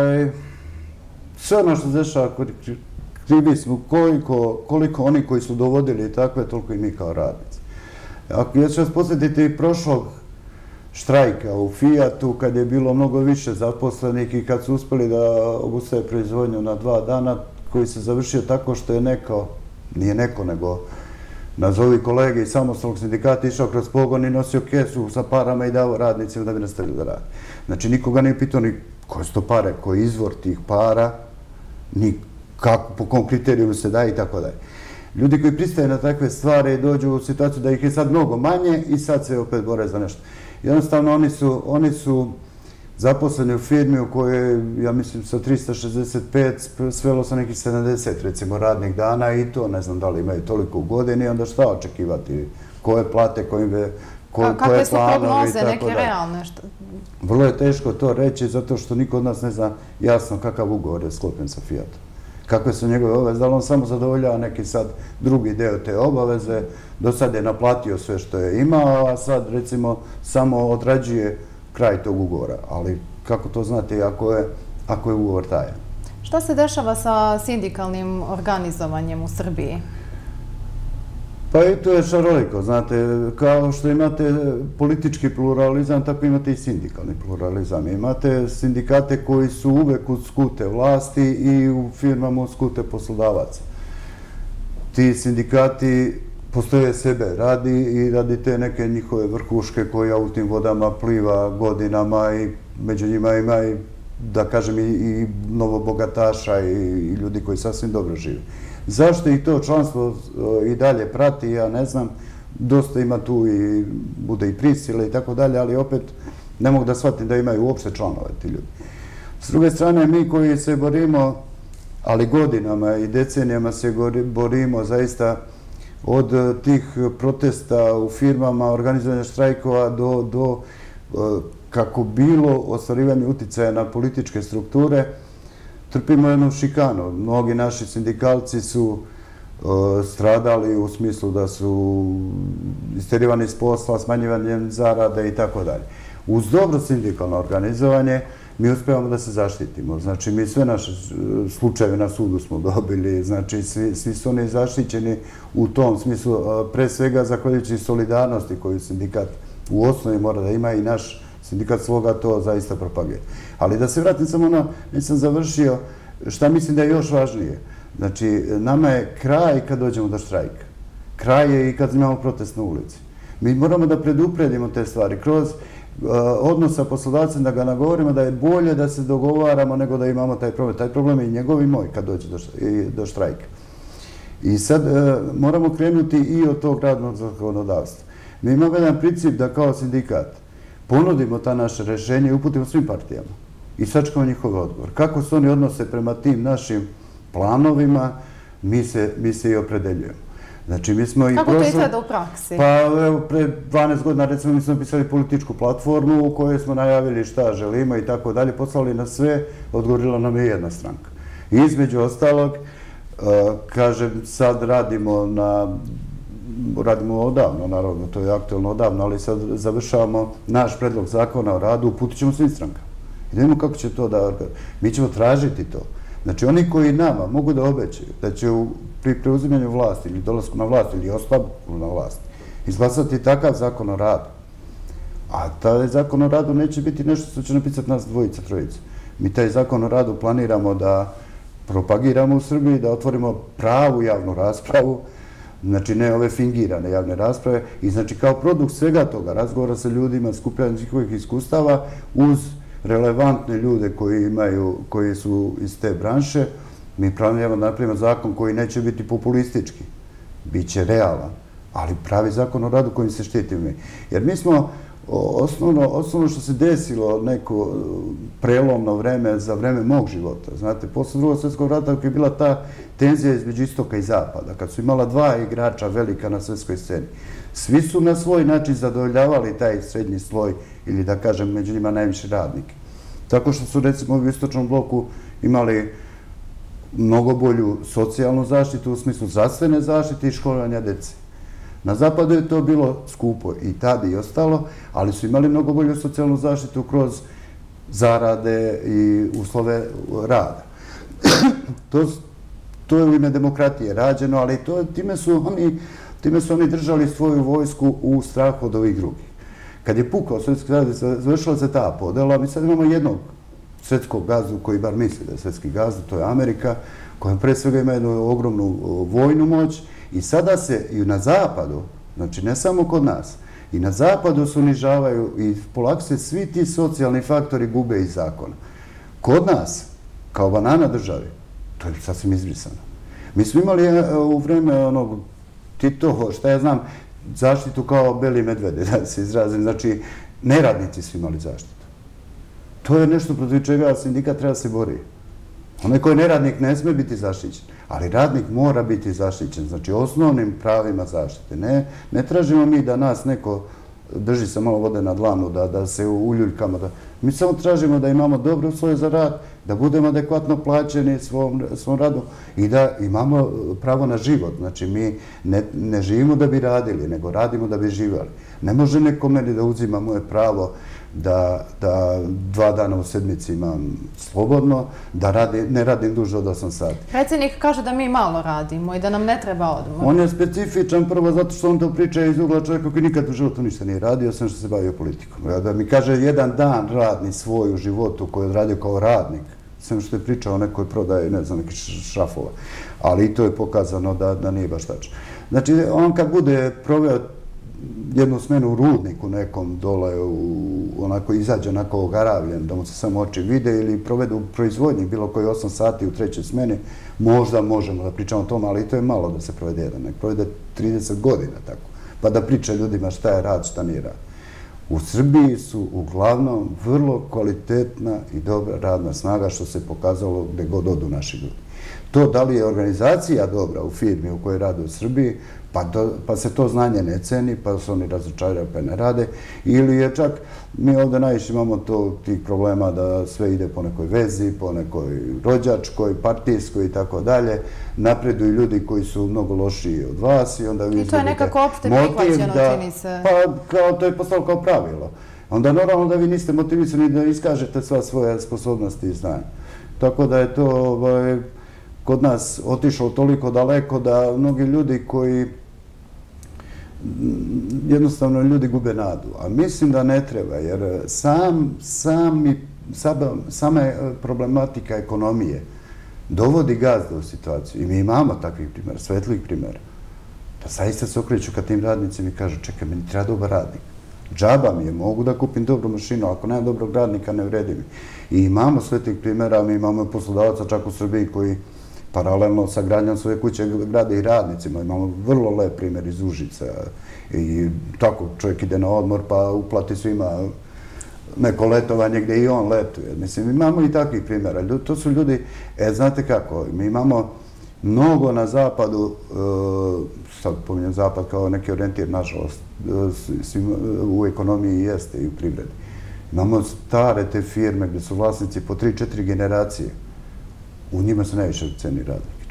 sve ono što se dešava, krivi smo koliko oni koji su dovodili takve, toliko i mi kao radnici. Ja ću vas posjetiti prošlog štrajka u Fiatu, kad je bilo mnogo više zaposlenih i kad su uspeli da obustave proizvodnju na dva dana, koji se završio tako što je neko, nije neko, nego nazovi kolege iz samostalnog sindikata išao kroz pogon i nosio kesu sa parama i dao radnicima da bi nastavili da radi. Znači, nikoga nije pitao ni koje su to pare, koji je izvor tih para, ni kako, po kom kriteriju se daje i tako dalje. Ljudi koji pristaje na takve stvari dođu u situaciju da ih je sad mnogo manje i sad se opet bore za nešto. Jednostavno, oni su zaposleni u firmi u kojoj, ja mislim, sa trista šezdeset pet svelo sa nekih sedamdeset, recimo, radnih dana i to, ne znam da li imaju toliko u godini, onda šta očekivati? Koje plate, koje planovi Kakve su prognoze, neke realne? Vrlo je teško to reći, zato što niko od nas ne zna jasno kakav ugovor je sklopljen sa Fiatom. Kakve su njegove obaveze, da li on samo zadovoljava neki sad drugi deo te obaveze, do sad je naplatio sve što je imao, a sad, recimo, samo odrađuje kraj tog ugovora. Ali kako to znate ako je ugovor tajan? Šta se dešava sa sindikalnim organizovanjem u Srbiji? Pa i to je šaroliko, znate, kao što imate politički pluralizam, tako imate i sindikalni pluralizam. Imate sindikate koji su uvek uz skute vlasti i u firmama uz skute poslodavaca. Ti sindikati postoje sebe radi i radi te neke njihove vrhuške koja u tim vodama pliva godinama i među njima ima i, da kažem, i novobogataša i ljudi koji sasvim dobro žive. Zašto ih to članstvo i dalje prati, ja ne znam, dosta ima tu i bude i prisile i tako dalje, ali opet ne mogu da shvatim da imaju uopšte članove ti ljudi. S druge strane, mi koji se borimo, ali godinama i decenijama se borimo zaista od tih protesta u firmama, organizovanja štrajkova do kako bilo ostvarivanje uticaja na političke strukture, trpimo jednu šikanu. Mnogi naši sindikalci su stradali u smislu da su isterivani iz posla, smanjivanjem zarade i tako dalje. Uz dobro sindikalno organizovanje mi uspevamo da se zaštitimo. Znači, mi sve naše slučajeve na sudu smo dobili, znači, svi su oni zaštićeni u tom smislu, pre svega zahvaljujući solidarnosti koju sindikat u osnovi mora da ima i naš sindikat Sloga to zaista propagira. Ali da se vratim samo na, nisam završio, šta mislim da je još važnije. Znači, nama je kraj kad dođemo do štrajka. Kraj je i kad imamo protest na ulici. Mi moramo da predupredimo te stvari kroz odnos sa poslodavcem, da ga nagovorimo da je bolje da se dogovaramo nego da imamo taj problem. Taj problem je i njegov i moj kad dođe do štrajka. I sad moramo krenuti i od tog radnog zakonodavstva. Mi imamo jedan princip da kao sindikat ponudimo ta naše rešenje i uputimo svim partijama i sačekamo njihov odgovor. Kako se oni odnose prema tim našim planovima, mi se i opredeljujemo. Kako to izgleda u praksi? Pa evo, pre dvanaest godina, recimo, mi smo napisali političku platformu u kojoj smo najavili šta želimo i tako dalje, poslali na sve, odgovorila nam je jedna stranka. Između ostalog, kažem, sad radimo na radimo odavno, naravno, to je aktualno odavno, ali sad završavamo naš predlog zakona o radu, uputit ćemo svim strankama. I da vidimo kako će to da... Mi ćemo tražiti to. Znači, oni koji nama mogu da obećaju da će pri preuzimanju vlasti ili dolasku na vlast ili ostavku na vlast izglasati takav zakon o radu, a taj zakon o radu neće biti nešto što će napisati nas dvojica, trojica. Mi taj zakon o radu planiramo da propagiramo u Srbiji, da otvorimo pravu javnu raspravu, znači ne ove fingirane javne rasprave, i znači kao produkt svega toga, razgovora sa ljudima, skupljanja njihovih iskustava, uz relevantne ljude koji imaju, koji su iz te branše, mi planiramo da napravimo zakon koji neće biti populistički, bit će realan, ali pravi zakon o radu kojim se štitimo mi. Jer mi smo, osnovno, osnovno što se desilo neko prelomno vreme za vreme mog života, znate, posle drugog svjetskog rata kad je bila ta tenzija između istoka i zapada, kad su imala dva igrača velika na svjetskoj sceni, svi su na svoj način zadovoljavali taj srednji sloj, ili da kažem među njima najviše radnike. Tako što su recimo u istočnom bloku imali mnogo bolju socijalnu zaštitu u smislu zdravstvene zaštite i školovanja dece. Na zapadu je to bilo skupo i tad i ostalo, ali su imali mnogo bolju socijalnu zaštitu kroz zarade i uslove rada. To je u ime demokratije rađeno, ali time su oni time su oni držali svoju vojsku u strahu od ovih drugih. Kad je pukao Svjetski rat, završila se ta podela, mi sad imamo jednog svjetskog gazdu koji bar misli da je svjetski gazda, to je Amerika, koja pre svega ima jednu ogromnu vojnu moć, i sada se i na zapadu, znači ne samo kod nas, i na zapadu se unižavaju i polako se svi ti socijalni faktori gube iz zakona. Kod nas, kao banana državi, to je sasvim izbrisano. Mi smo imali u vreme onog Titovo, šta ja znam, zaštitu kao beli medvede, da se izrazim. Znači, neradnici su imali zaštitu. To je nešto protiv čega sindikat treba se boriti. Onaj koji je neradnik ne sme biti zaštićen, ali radnik mora biti zaštićen, znači osnovnim pravima zaštite. Ne tražimo mi da nas neko drži se malo vode na dlanu, da se uljuljkamo. Mi samo tražimo da imamo dobre uslove za rad, da budemo adekvatno plaćeni svom radu i da imamo pravo na život. Znači, mi ne živimo da bi radili, nego radimo da bi živali. Ne može neko meni da uzima moje pravo da dva dana u sedmici imam slobodno, da ne radim duže od osam sati. Predsjednik kaže da mi malo radimo i da nam ne treba odmor. On je specifičan prvo zato što on to priča iz ugla čovjeka koji nikad u životu ništa nije radio, sam što se bavio politikom. Da mi kaže jedan dan radni svoj u životu koji je odradio kao radnik, sam što je pričao o nekoj prodaje, ne znam, nekih šrafova. Ali i to je pokazano da nije baš tačno. Znači, on kad bude proveo jednu smenu u rudniku nekom dole, onako izađe onako ogaravljen, da mu se samo oči vide, ili provedu u proizvodnji bilo koji osam sati u trećoj smeni, možda možemo da pričamo o tome, ali to je malo da se provede jedan, nek provede trideset godina tako, pa da priča ljudima šta je rad, šta nije rad. U Srbiji su uglavnom vrlo kvalitetna i dobra radna snaga, što se pokazalo gde god odu naši ljudi. To da li je organizacija dobra u firmi u kojoj rade u Srbiji, pa se to znanje ne ceni, pa se oni razočaraju pa ne rade, ili je čak, mi ovde najviše imamo tih problema da sve ide po nekoj vezi, po nekoj rođačkoj, partijskoj i tako dalje, napreduju ljudi koji su mnogo lošiji od vas i onda vi izgledate motiv da... I to je nekako opšte prihvaćeno, čini se. Pa to je postalo kao pravilo. Onda normalno da vi niste motivisani da iskažete sva svoje sposobnosti i znanje. Tako da je to kod nas otišlo toliko daleko da mnogi ljudi koji jednostavno ljudi gube nadu. A mislim da ne treba, jer sama problematika ekonomije dovodi gazda u situaciju. I mi imamo takvih primjera, svetlih primjera. Da zaista se okreću kad tim radnicima i kažu čekaj, meni treba dobar radnik. Džaba mi je, mogu da kupim dobru mašinu, ako nema dobrog radnika ne vredi mi. I imamo svetlih primjera, mi imamo poslodavaca čak u Srbiji koji paralelno sa gradnjom svoje kuće grade i radnicima. Imamo vrlo lep primjer iz Užica. I tako čovjek ide na odmor pa uplati svima neko letovanje gdje i on letuje. Mislim, imamo i takvih primjera. To su ljudi, e, znate kako, mi imamo mnogo na zapadu, sad pominjem zapad kao neki orijentir, nažalost, u ekonomiji jeste i u privredi. Imamo stare te firme gdje su vlasnici po tri četiri generacije. U njima se najviše ceni radnik.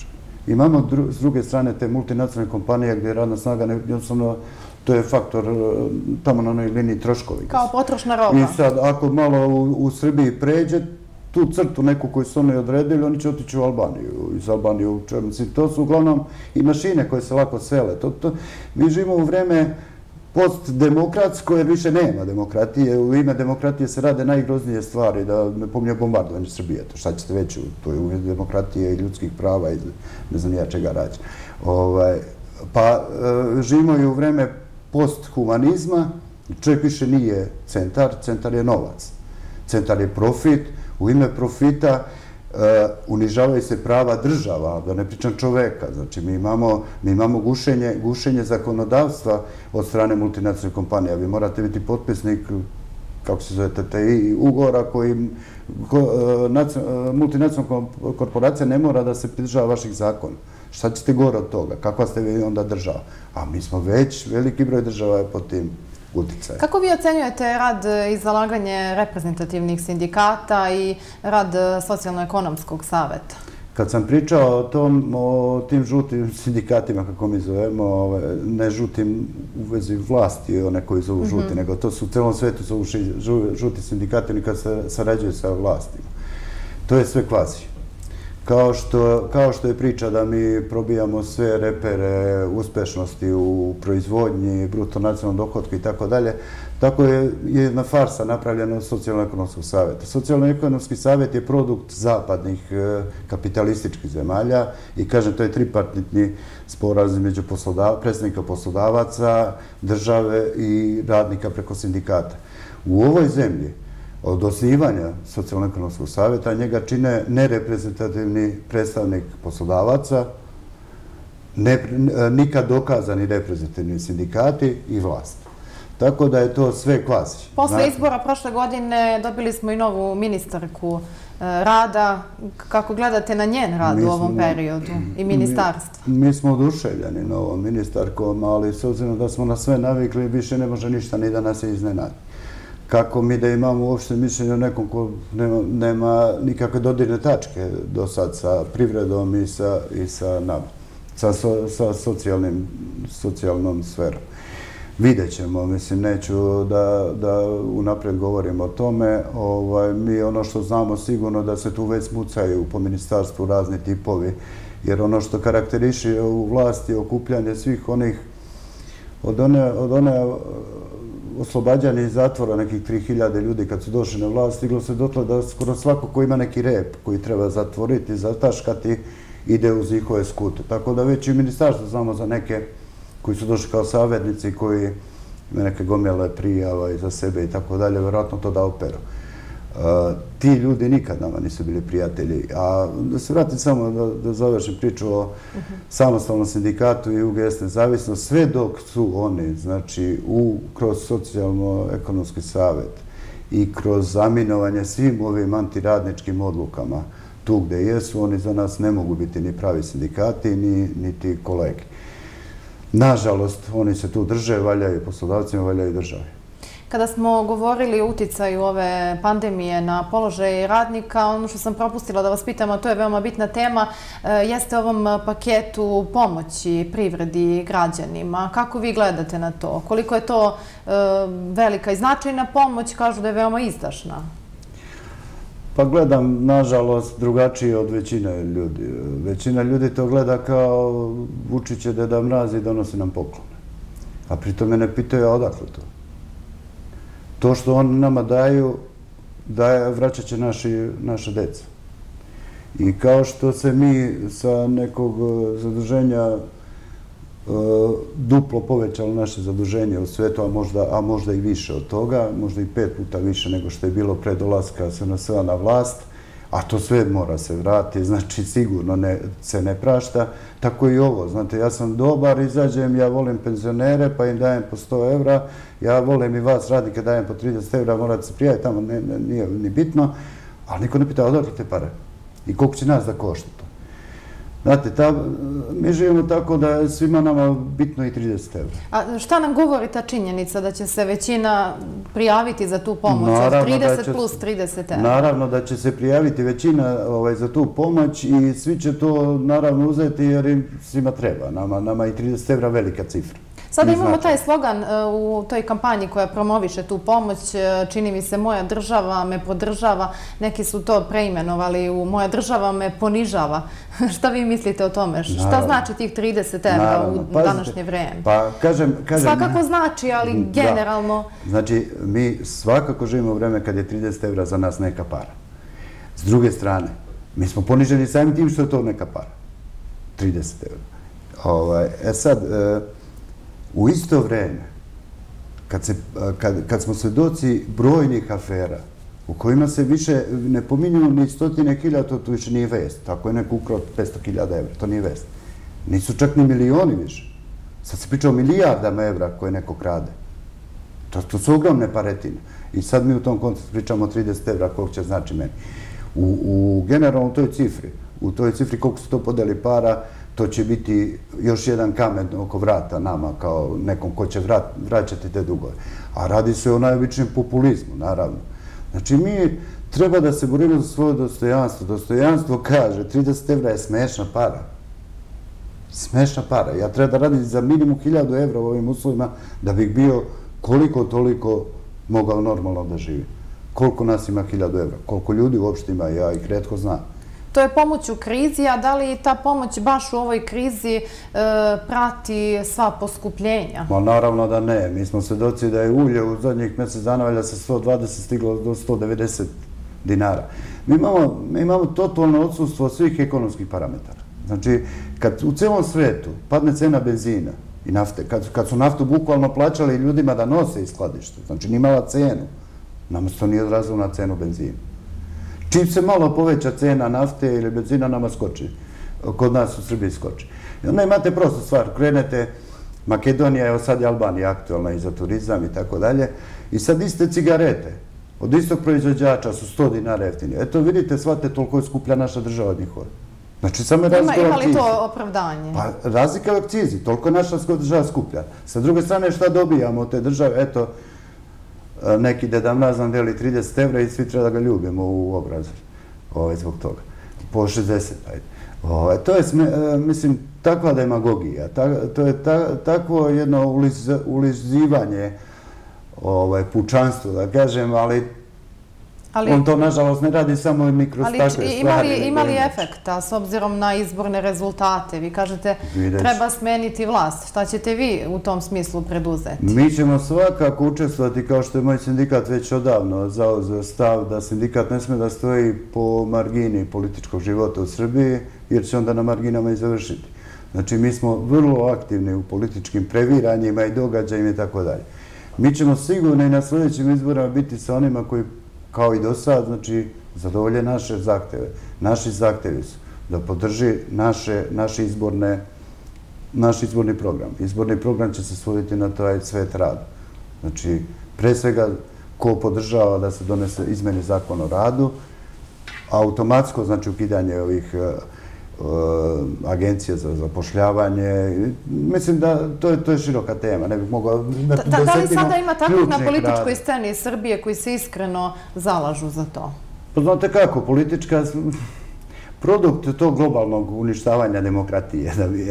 Imamo s druge strane te multinacionalne kompanije gdje je radna snaga, jednostavno, to je faktor tamo na onoj liniji troškovi. Kao potrošna roba. I sad, ako malo u Srbiji pređe tu crtu neku koju su oni odredili, oni će otići u Albaniju, iz Albanije u Črnci. To su uglavnom i mašine koje se lako sele. Mi živimo u vreme postdemokratsko, jer više nema demokratije. U ime demokratije se rade najgroznije stvari, da ne pominje bombardovanje Srbije. To šta ćete već, to je u ime demokratije i ljudskih prava i ne znam ja čega rađe. Pa živimo i u vreme posthumanizma, čovjek više nije centar, centar je novac. Centar je profit, u ime profita unižavaju se prava država, da ne pričam čoveka. Znači, mi imamo gušenje zakonodavstva od strane multinacionalnih kompanija. Vi morate biti potpisnik, kako se zove, T T I ugovora koji multinacionalna korporacija ne mora da se pridržava vaših zakona. Šta ćete gore od toga? Kakva ste vi onda država? A mi smo već, veliki broj država je pod tim uticajem. Kako vi ocenjujete rad i zalaganje reprezentativnih sindikata i rad Socijalno-ekonomskog saveta? Kad sam pričao o tim žutim sindikatima, kako mi zovemo, ne žutim u vezi vlasti, one koji zovu žuti, nego to su u celom svetu zovu žuti sindikati, oni kad se sarađuju sa vlastima. To je sve kvazi. Kao što je priča da mi probijamo sve repere uspešnosti u proizvodnji, bruto nacionalnom dohotku i tako dalje, tako je jedna farsa napravljena od Socijalno-ekonomskog saveta. Socijalno-ekonomski savet je produkt zapadnih kapitalističkih zemalja i, kažem, to je tripartitni sporazum među predstavnika poslodavaca, države i radnika preko sindikata. U ovoj zemlji od osnivanja Socijalno-ekonomskog saveta njega čine nereprezentativni predstavnik poslodavaca, nikad dokazani reprezentativni sindikati i vlast. Tako da je to sve kvazi. Posle izbora prošle godine dobili smo i novu ministarku rada. Kako gledate na njen rad u ovom periodu i ministarstva? Mi smo oduševljeni novom ministarkom, ali s obzirom da smo na sve navikli, više ne može ništa ni da nas se iznenadi. Kako mi da imamo uopšte mišljenje o nekom ko nema nikakve dodirne tačke do sad sa privredom i sa socijalnom sferom. Vidjet ćemo, mislim, neću da unapred govorim o tome. Mi ono što znamo sigurno da se tu već smucaju po ministarstvu razni tipovi, jer ono što karakteriše u vlasti je okupljanje svih onih od one oslobađanje iz zatvora nekih tri hiljade ljudi kad su došli na vlast, stiglo se dotle da skoro svako ko ima neki rep koji treba zatvoriti, zataškati, ide uz njihove skute. Tako da već i u ministarstvu znamo za neke koji su došli kao savjetnici, koji imaju neke gomile prijava i za sebe i tako dalje, vjerojatno to da operu. Ti ljudi nikad nama nisu bili prijatelji. A da se vratim samo da završim priču o samostalnom sindikatu i U G S nezavisno, sve dok su oni, znači, kroz Socijalno-ekonomski savet i kroz zaminovanje svim ovim antiradničkim odlukama tu gde jesu, oni za nas ne mogu biti ni pravi sindikati, niti kolegi. Nažalost, oni se tu drže, valjaju poslodavcima, valjaju državi. Kada smo govorili o uticaju ove pandemije na položaj radnika, ono što sam propustila da vas pitam, a to je veoma bitna tema, jeste ovom paketu pomoći privredi i građanima. Kako vi gledate na to? Koliko je to velika i značajna pomoć? Kažu da je veoma izdašna. Pa gledam, nažalost, drugačije od većine ljudi. Većina ljudi to gleda kao Vučić je Deda Mraz i donosi nam poklone. A pritom me ne pitaju odakle to. To što oni nama daju, vraćat će naša deca. I kao što se mi sa nekog zaduženja duplo povećalo naše zaduženje u svetu, a možda i više od toga, možda i pet puta više nego što je bilo pre dolaska S N S-a na vlast, a to sve mora se vratiti, znači sigurno se ne prašta. Tako i ovo, znate, ja sam dobar, izađem, ja volim penzionere, pa im dajem po sto evra, ja volim i vas radnike, dajem po trideset evra, morate se prijaviti, tamo nije ni bitno, ali niko ne pita odakle te pare i koliko će nas da košta to. Znate, mi živimo tako da je svima nama bitno i trideset evra. A šta nam govori ta činjenica da će se većina prijaviti za tu pomoć od trideset plus trideset evra? Naravno da će se prijaviti većina za tu pomoć i svi će to naravno uzeti jer im svima treba. Nama i trideset evra velika cifra. Sada imamo taj slogan u toj kampanji koja promoviše tu pomoć, čini mi se moja država me podržava, neki su to preimenovali u moja država me ponižava. Šta vi mislite o tome? Šta znači tih trideset evra u današnje vreme? Pa kažem... Svakako znači, ali generalno... Znači, mi svakako živimo u vreme kad je trideset evra za nas neka para. S druge strane, mi smo poniženi samim tim što je to neka para. trideset evra. E sad... U isto vreme, kad smo svedoci brojnih afera u kojima se više ne pominju ni stotine hiljada, to više nije vest. Tako je neko ukrao petsto hiljada evra, to nije vest. Nisu čak ni milioni više. Sad se priča o milijardama evra koje neko krade. To su ogromne paretine. I sad mi u tom kontekstu pričamo o trideset evra koliko će znači meni. U generalno toj cifri, u toj cifri koliko se to podeli para, to će biti još jedan kamen oko vrata nama, kao nekom ko će vraćati te dugove. A radi se o najobičnijem populizmu, naravno. Znači, mi treba da se borimo za svoje dostojanstvo. Dostojanstvo kaže, trideset evra je smešna para. Smešna para. Ja treba da radim za minimum hiljadu evra u ovim uslovima da bih bio koliko toliko mogao normalno da živi. Koliko nas ima hiljadu evra? Koliko ljudi uopšte ima? Ja ih retko znam. To je pomoć u krizi, a da li ta pomoć baš u ovoj krizi prati sva poskupljenja? Ma naravno da ne. Mi smo svedoci da je ulje u zadnjih mjesec dana valjda sa sto dvadeset stiglo do sto devedeset dinara. Mi imamo totalno odsustvo svih ekonomskih parametara. Znači, kad u celom svetu padne cena benzina i nafte, kad su naftu bukvalno plaćali ljudima da nose iz skladišta, znači nimala cenu, nama se to nije odrazilo na cenu benzina. Čim se malo poveća cena nafte ili benzina, nama skoči. Kod nas u Srbiji skoči. I onda imate prosto stvar. Krenete, Makedonija, evo sad je Albanija aktualna i za turizam i tako dalje. I sad iste cigarete od istog proizvođača su sto dinara jeftinije. Eto, vidite, shvatite, toliko je skuplja naša država od njihova. Znači, samo je razlika u akcizi. Ima li to opravdanje? Pa, razlika u akcizi. Toliko je naša država skuplja. Sa druge strane, šta dobijamo od te države? Eto, neki deda mrazan deli trideset evra i svi treba da ga ljubimo u obrazu zbog toga. Po šezdeset, ajde. To je, mislim, takva demagogija. To je takvo jedno ulizivanje pučanstvu, da kažem, ali on to, nažalost, ne radi samo ni kroz takve stvari. Ali ima li efekta s obzirom na izborne rezultate? Vi kažete, treba smeniti vlast. Šta ćete vi u tom smislu preduzeti? Mi ćemo svakako učestvovati, kao što je moj sindikat već odavno zauzeo stav da sindikat ne sme da stoji po margini političkog života u Srbiji, jer će onda na marginama i završiti. Znači, mi smo vrlo aktivni u političkim previranjima i događajima i tako dalje. Mi ćemo sigurno i na sljedećim izborima biti sa onima koji, kao i do sad, znači, zadovolje naše zahteve. Naši zahtevi su da podrži naš izborni program. Izborni program će se svoditi na taj svet rada. Znači, pre svega, ko podržava da se donese izmeni zakon o radu, automatsko, znači, ukidanje ovih agencija za zapošljavanje. Mislim da to je široka tema. Ne bih mogao... Da li sada ima takvih na političkoj sceni Srbije koji se iskreno zalažu za to? Pa znate kako, politička... Produkt tog globalnog uništavanja demokratije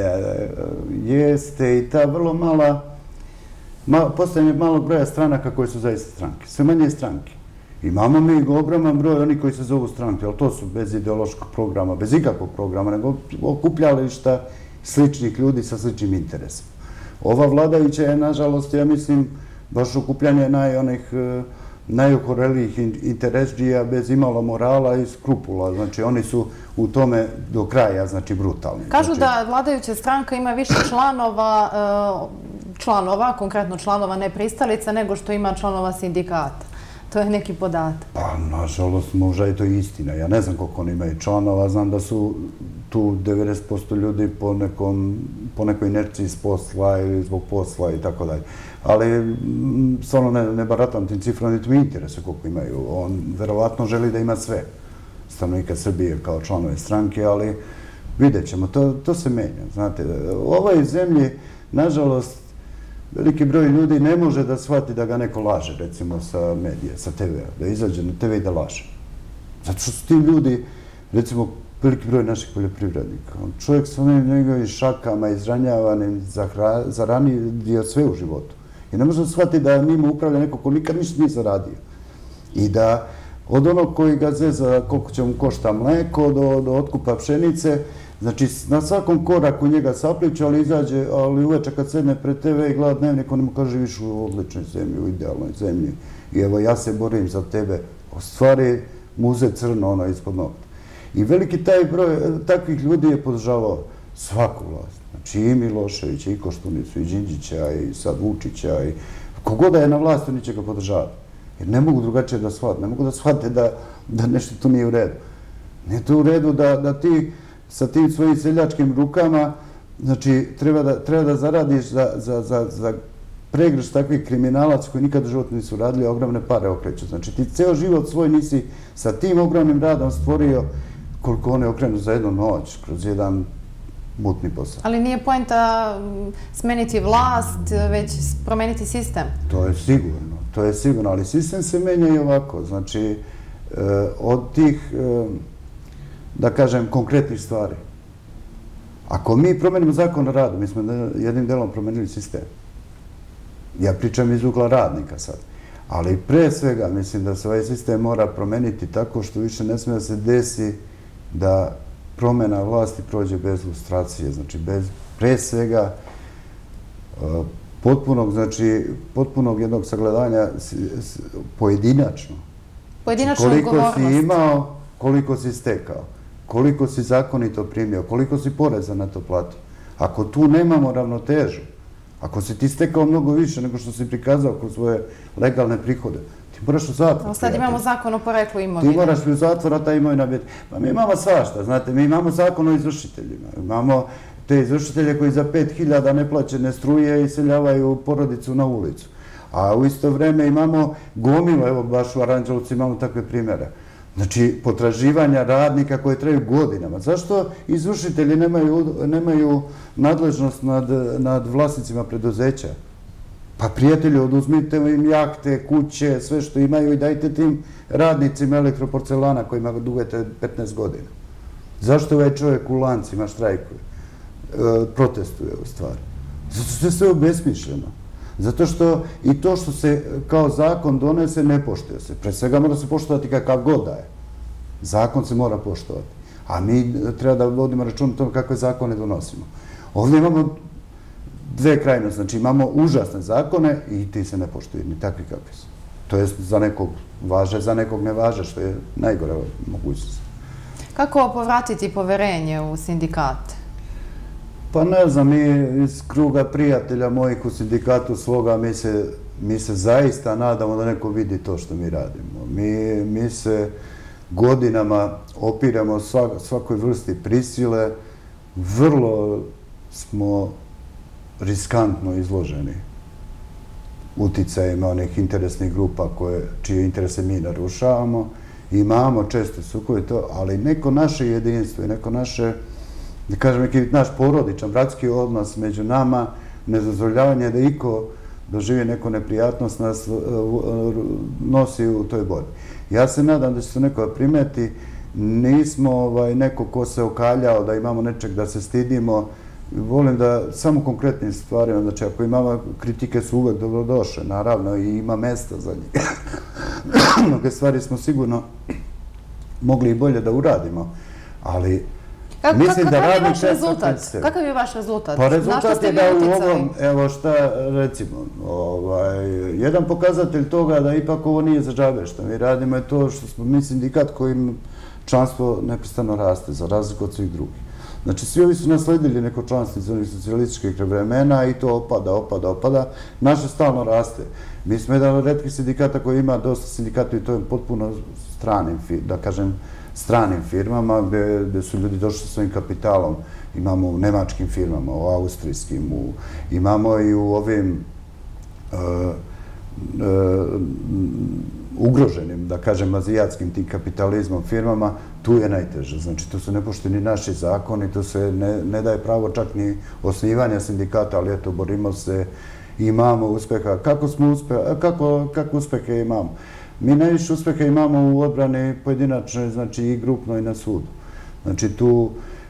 jeste i ta vrlo mala... Postojanje malog broja stranaka koje su zaista stranke. Sve manje stranke. Imamo mi ogroman broj oni koji se zovu stranke, ali to su bez ideološkog programa, bez ikakvog programa, nego okupljališta sličnih ljudi sa sličnim interesom. Ova vladajuća je, nažalost, ja mislim, baš okupljanje najokorelijih interesđija bez imalo morala i skrupula. Znači, oni su u tome do kraja, znači, brutalni. Kažu da vladajuća stranka ima više članova, članova, konkretno članova ne pristalica, nego što ima članova sindikata. To je neki podatak. Pa, nažalost, možda je to istina. Ja ne znam koliko oni imaju članova. Znam da su tu devedeset posto ljudi po nekoj inerciji s posla ili zbog posla i tako dalje. Ali, stvarno ne baratam tim cifrom, niti mi interese koliko imaju. On verovatno želi da ima sve stanovnika Srbije kao članove stranke, ali Vidjet ćemo, to se menja, znate. U ovoj zemlji, nažalost, veliki broj ljudi ne može da shvati da ga neko laže, recimo sa medije, sa te vea, da izađe na te ve i da laže. Zato što su ti ljudi, recimo, veliki broj naših poljoprivrednika. Čovjek sa onim njegovim šakama, izranjavanim, zaradio sve u životu. I ne može da shvati da njima upravlja neko ko nikad ništa nije zaradio. I da od onog koji ga zeza koliko će mu košta mleko, do otkupa pšenice, znači na svakom koraku njega sapliče, ali izađe, ali uveče kad sedne pred te ve i gleda dnevnik, on mu kaže viš u odličnoj zemlji, u idealnoj zemlji. I evo ja se borim za tebe. U stvari muze crno ono ispod nokta. I veliki taj broj takvih ljudi je podržavao svaku vlast. Znači i Miloševića, i Koštunicu, i Đinđića, i sad Vučića, i kogoda je na vlasti, oni će ga podržavati. Jer ne mogu drugačije da shvate, ne mogu da shvate da nešto tu nije u redu. Nije to u redu da ti sa tim svojim seljačkim rukama, znači treba da zaradiš za pregrš takvih kriminalaca koji nikad u životu nisu radili, ogromne pare okreću. Znači ti ceo život svoj nisi sa tim ogromnim radom stvorio koliko one okrenu za jednu noć, kroz jedan mutni posao. Ali nije poenta smeniti vlast, već promeniti sistem? To je sigurno, to je sigurno, ali sistem se menja i ovako. Znači, od tih, da kažem, konkretnih stvari. Ako mi promenimo zakon o radu, mi smo jednim delom promenili sistem. Ja pričam iz ugla radnika sad. Ali pre svega mislim da se ovaj sistem mora promeniti tako što više ne smije da se desi da promena vlasti prođe bez lustracije. Znači, pre svega potpunog, znači, potpunog jednog sagledanja pojedinačno. Pojedinačna odgovornost. Koliko si imao, koliko si stekao, koliko si zakonito primio, koliko si poreza na to platio. Ako tu nemamo ravnotežu, ako si ti stekao mnogo više nego što si prikazao kroz svoje legalne prihode, ti moraš u zatvor. Sad imamo zakon o poreklu imovine. Ti moraš u zatvor, a ta imovina biti. Pa mi imamo svašta, znate, mi imamo zakon o izvršiteljima. Imamo te izvršitelje koji za pet hiljada neplaćene struje iseljavaju porodicu na ulicu. A u isto vreme imamo gomilu, evo baš u Aranđelovcu imamo takve primjere. Znači, potraživanja radnika koje traju godinama. Zašto izvršitelji nemaju nadležnost nad vlasnicima preduzeća? Pa prijatelji, oduzmite im jahte, kuće, sve što imaju i dajte tim radnicima elektroporcelana kojima dugujete petnaest godina. Zašto ovaj čovjek u lancima štrajkuje? Protestuje u stvari. Zato što je sve obesmišljeno. Zato što i to što se kao zakon donese ne poštuje se. Pre svega mora se poštovati kakav god da je. Zakon se mora poštovati. A mi treba da vodimo račun o tom kakve zakone donosimo. Ovdje imamo dve krajnosti. Znači imamo užasne zakone i ti se ne poštuju, ni takvi kakvi su. To je za nekog važe, za nekog ne važe, što je najgore mogućnost. Kako povratiti poverenje u sindikate? Pa ne znam, mi iz kruga prijatelja mojih u sindikatu svoga, mi se zaista nadamo da neko vidi to što mi radimo. Mi se godinama opiramo svakoj vrsti prisile, vrlo smo riskantno izloženi uticajima onih interesnih grupa čije interese mi narušavamo. Imamo često sukobe to, ali neko naše jedinstvo i neko naše, da kažem, neki naš porodičan, bratski odnos među nama, nedozvoljavanje da iko doživi neku neprijatnost nas nosi u toj borbi. Ja se nadam da će se neko primeti, nismo neko ko se okaljao da imamo nečeg da se stidimo. Volim da samo konkretnim stvarima, znači ako imamo kritike su uvek dobrodošle, naravno i ima mesta za njih. Mnoge stvari smo sigurno mogli i bolje da uradimo, ali mislim da radnik često pred sebe. Kakav je vaš rezultat? Pa rezultat je da u ovom, evo šta recimo, jedan pokazatelj toga da ipak ovo nije za džabe što mi radimo je to što smo mi sindikat kojim članstvo neprestano raste, za razliku od svih drugih. Znači, svi ovi su nasledili neko članstvo iz onih socijalističkih vremena i to opada, opada, opada. Naše stalno raste. Mi smo jedan od retkih sindikata koji ima dosta sindikata i to je potpuno stranim, da kažem, stranim firmama gde su ljudi došli sa svojim kapitalom. Imamo u nemačkim firmama, u austrijskim, imamo i u ovim ugroženim, da kažem, azijatskim tim kapitalizmom firmama, tu je najteže. Znači, tu su nepošteni naši zakoni, tu se ne daje pravo čak ni osnivanja sindikata, ali eto, borimo se, imamo uspeha. Kako smo uspeha, kako uspehe imamo? Mi najviše uspeha imamo u odbrani pojedinačne, znači i grupno i na sudu. Znači, tu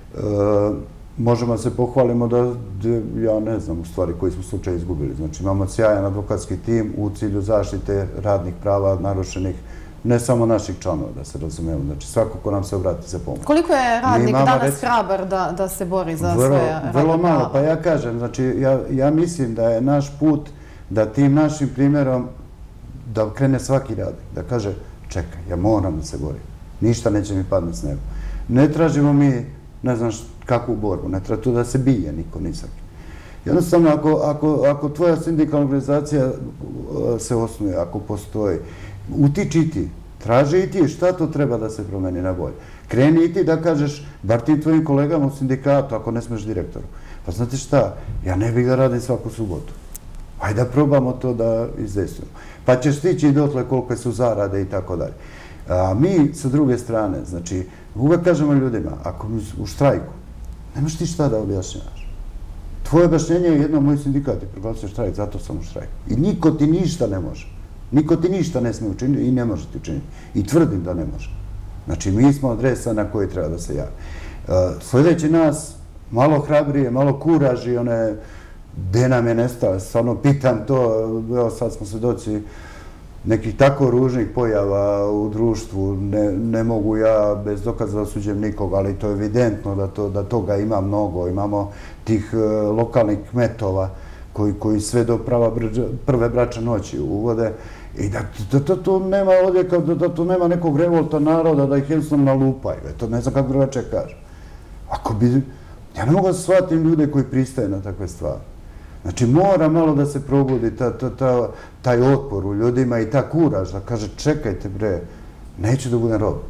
možemo se pohvalimo da, ja ne znam u stvari koji smo slučaj izgubili. Znači imamo sjajan advokatski tim u cilju zaštite radnih prava narušenih, ne samo naših članova, da se razumemo. Znači svako ko nam se obrati za pomoć. Koliko je radnik danas hrabar da se bori za svoje radne prava? Vrlo malo, pa ja kažem, znači ja mislim da je naš put da tim našim primjerom da krene svaki radnik, da kaže čekaj, ja moram da se borim, ništa neće mi padne s neba. Ne tražimo mi, ne znam kakvu borbu, ne treba tu da se bije niko ni sa kim. Jednostavno, ako tvoja sindikalna organizacija se osnuje, ako postoji, utiči i ti, traži i ti šta to treba da se promeni na bolje. Kreni i ti da kažeš, bar tim tvojim kolegama u sindikatu, ako ne smeš direktoru. Pa znate šta, ja ne bih da radim svaku subotu. Hajde da probamo to da izdejstujemo. Pa ćeš stići i dotle koliko su zarade i tako dalje. A mi, sa druge strane, znači, uvek kažemo ljudima, ako u štrajku, nemaš ti šta da objašnjavaš. Tvoje objašnjenje je jedno moj sindikat i proglasio štrajk, zato sam u štrajku. I niko ti ništa ne može. Niko ti ništa ne smije učiniti i ne može ti učiniti. I tvrdim da ne može. Znači, mi smo adresa na koji treba da se javi. Sljedeći nas, malo hrabrije, malo kuraži, one, gde nam je nestao, stvarno pitam to, evo sad smo svedoci nekih tako ružnih pojava u društvu, ne mogu ja bez dokaza da osuđujem nikoga, ali to je evidentno da toga ima mnogo. Imamo tih lokalnih kmetova koji sve do prve bračne noći uvode i da to nema odjeka, da to nema nekog revolta naroda da ih jednostavno nalupaju. To ne znam kako drugače kaže. Ako bi, ja ne mogu da shvatim ljude koji pristaje na takve stvari. Znači, mora malo da se probudi taj otpor u ljudima i ta kuraž da kaže čekajte bre, neću da budem rob.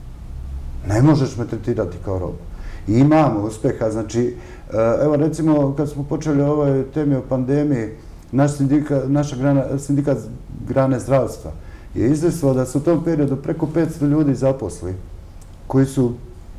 Ne možeš me tretirati kao rob. I imamo uspeha, znači, evo recimo kad smo počeli o ovoj temi o pandemiji, naš sindikat grane zdravstva je izvestvao da se u tom periodu preko petsto ljudi zaposli koji su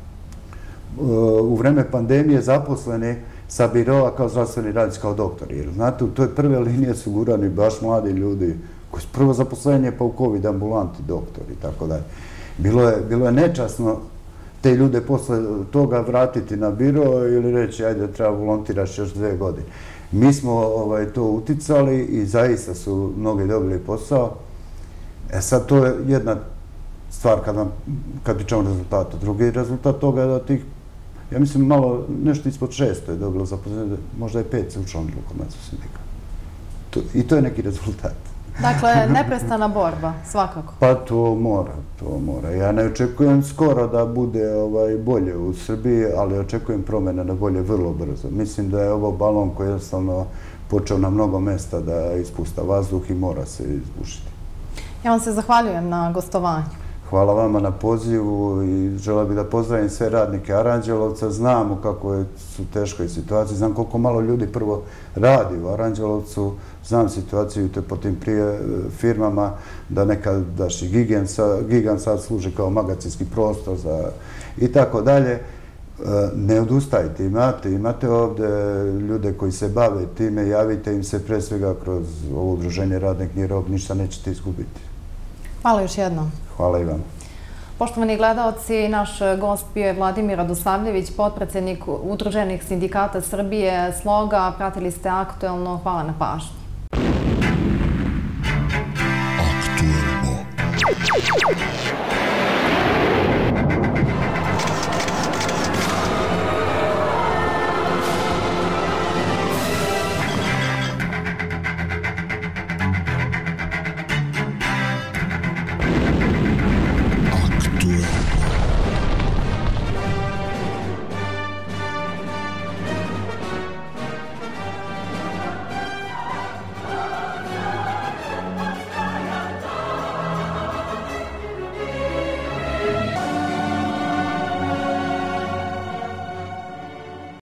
u vreme pandemije zaposleni sa biroa kao zdravstveni radnici, kao doktori. Jer, znate, u toj prve linije su gurani baš mladi ljudi koji su prvo zaposlenje pa u COVID ambulanti, doktori i tako dalje. Bilo je nečasno te ljude posle toga vratiti na biro ili reći ajde treba volontiraš još dve godine. Mi smo to uticali i zaista su mnogi dobili posao. E sad to je jedna stvar kad pričamo rezultata. Drugi rezultat toga je da tih ja mislim malo nešto ispod šesto je dobilo zaposlenje, možda je pet se učlanilo kod nas u sindikatu. I to je neki rezultat. Dakle, neprestana borba, svakako. Pa to mora, to mora. Ja ne očekujem skoro da bude bolje u Srbiji, ali očekujem promjene na bolje vrlo brzo. Mislim da je ovo balon koji je jednostavno počeo na mnogo mesta da ispusta vazduh i mora se izbušiti. Ja vam se zahvaljujem na gostovanju. Hvala vama na pozivu i želeo bih da pozdravim sve radnike Aranđelovca. Znam u kakvoj su teškoj situaciji, znam koliko malo ljudi prvo radi u Aranđelovcu, znam situaciju po tim prije firmama da nekadašnji Gigant sad služi kao magacinski prostor i tako dalje. Ne odustajte, imate, imate ovde ljude koji se bave time, javite im se pre svega kroz ovo udruženje Radnik nije rob, ništa nećete izgubiti. Hvala još jednom. Hvala i vam. Poštovani gledalci, naš gost bio je Vladimir Radosavljević, potpredsednik Udruženih sindikata Srbije, Sloga. Pratili ste Aktuelno. Hvala na pažnji. Aktuelno.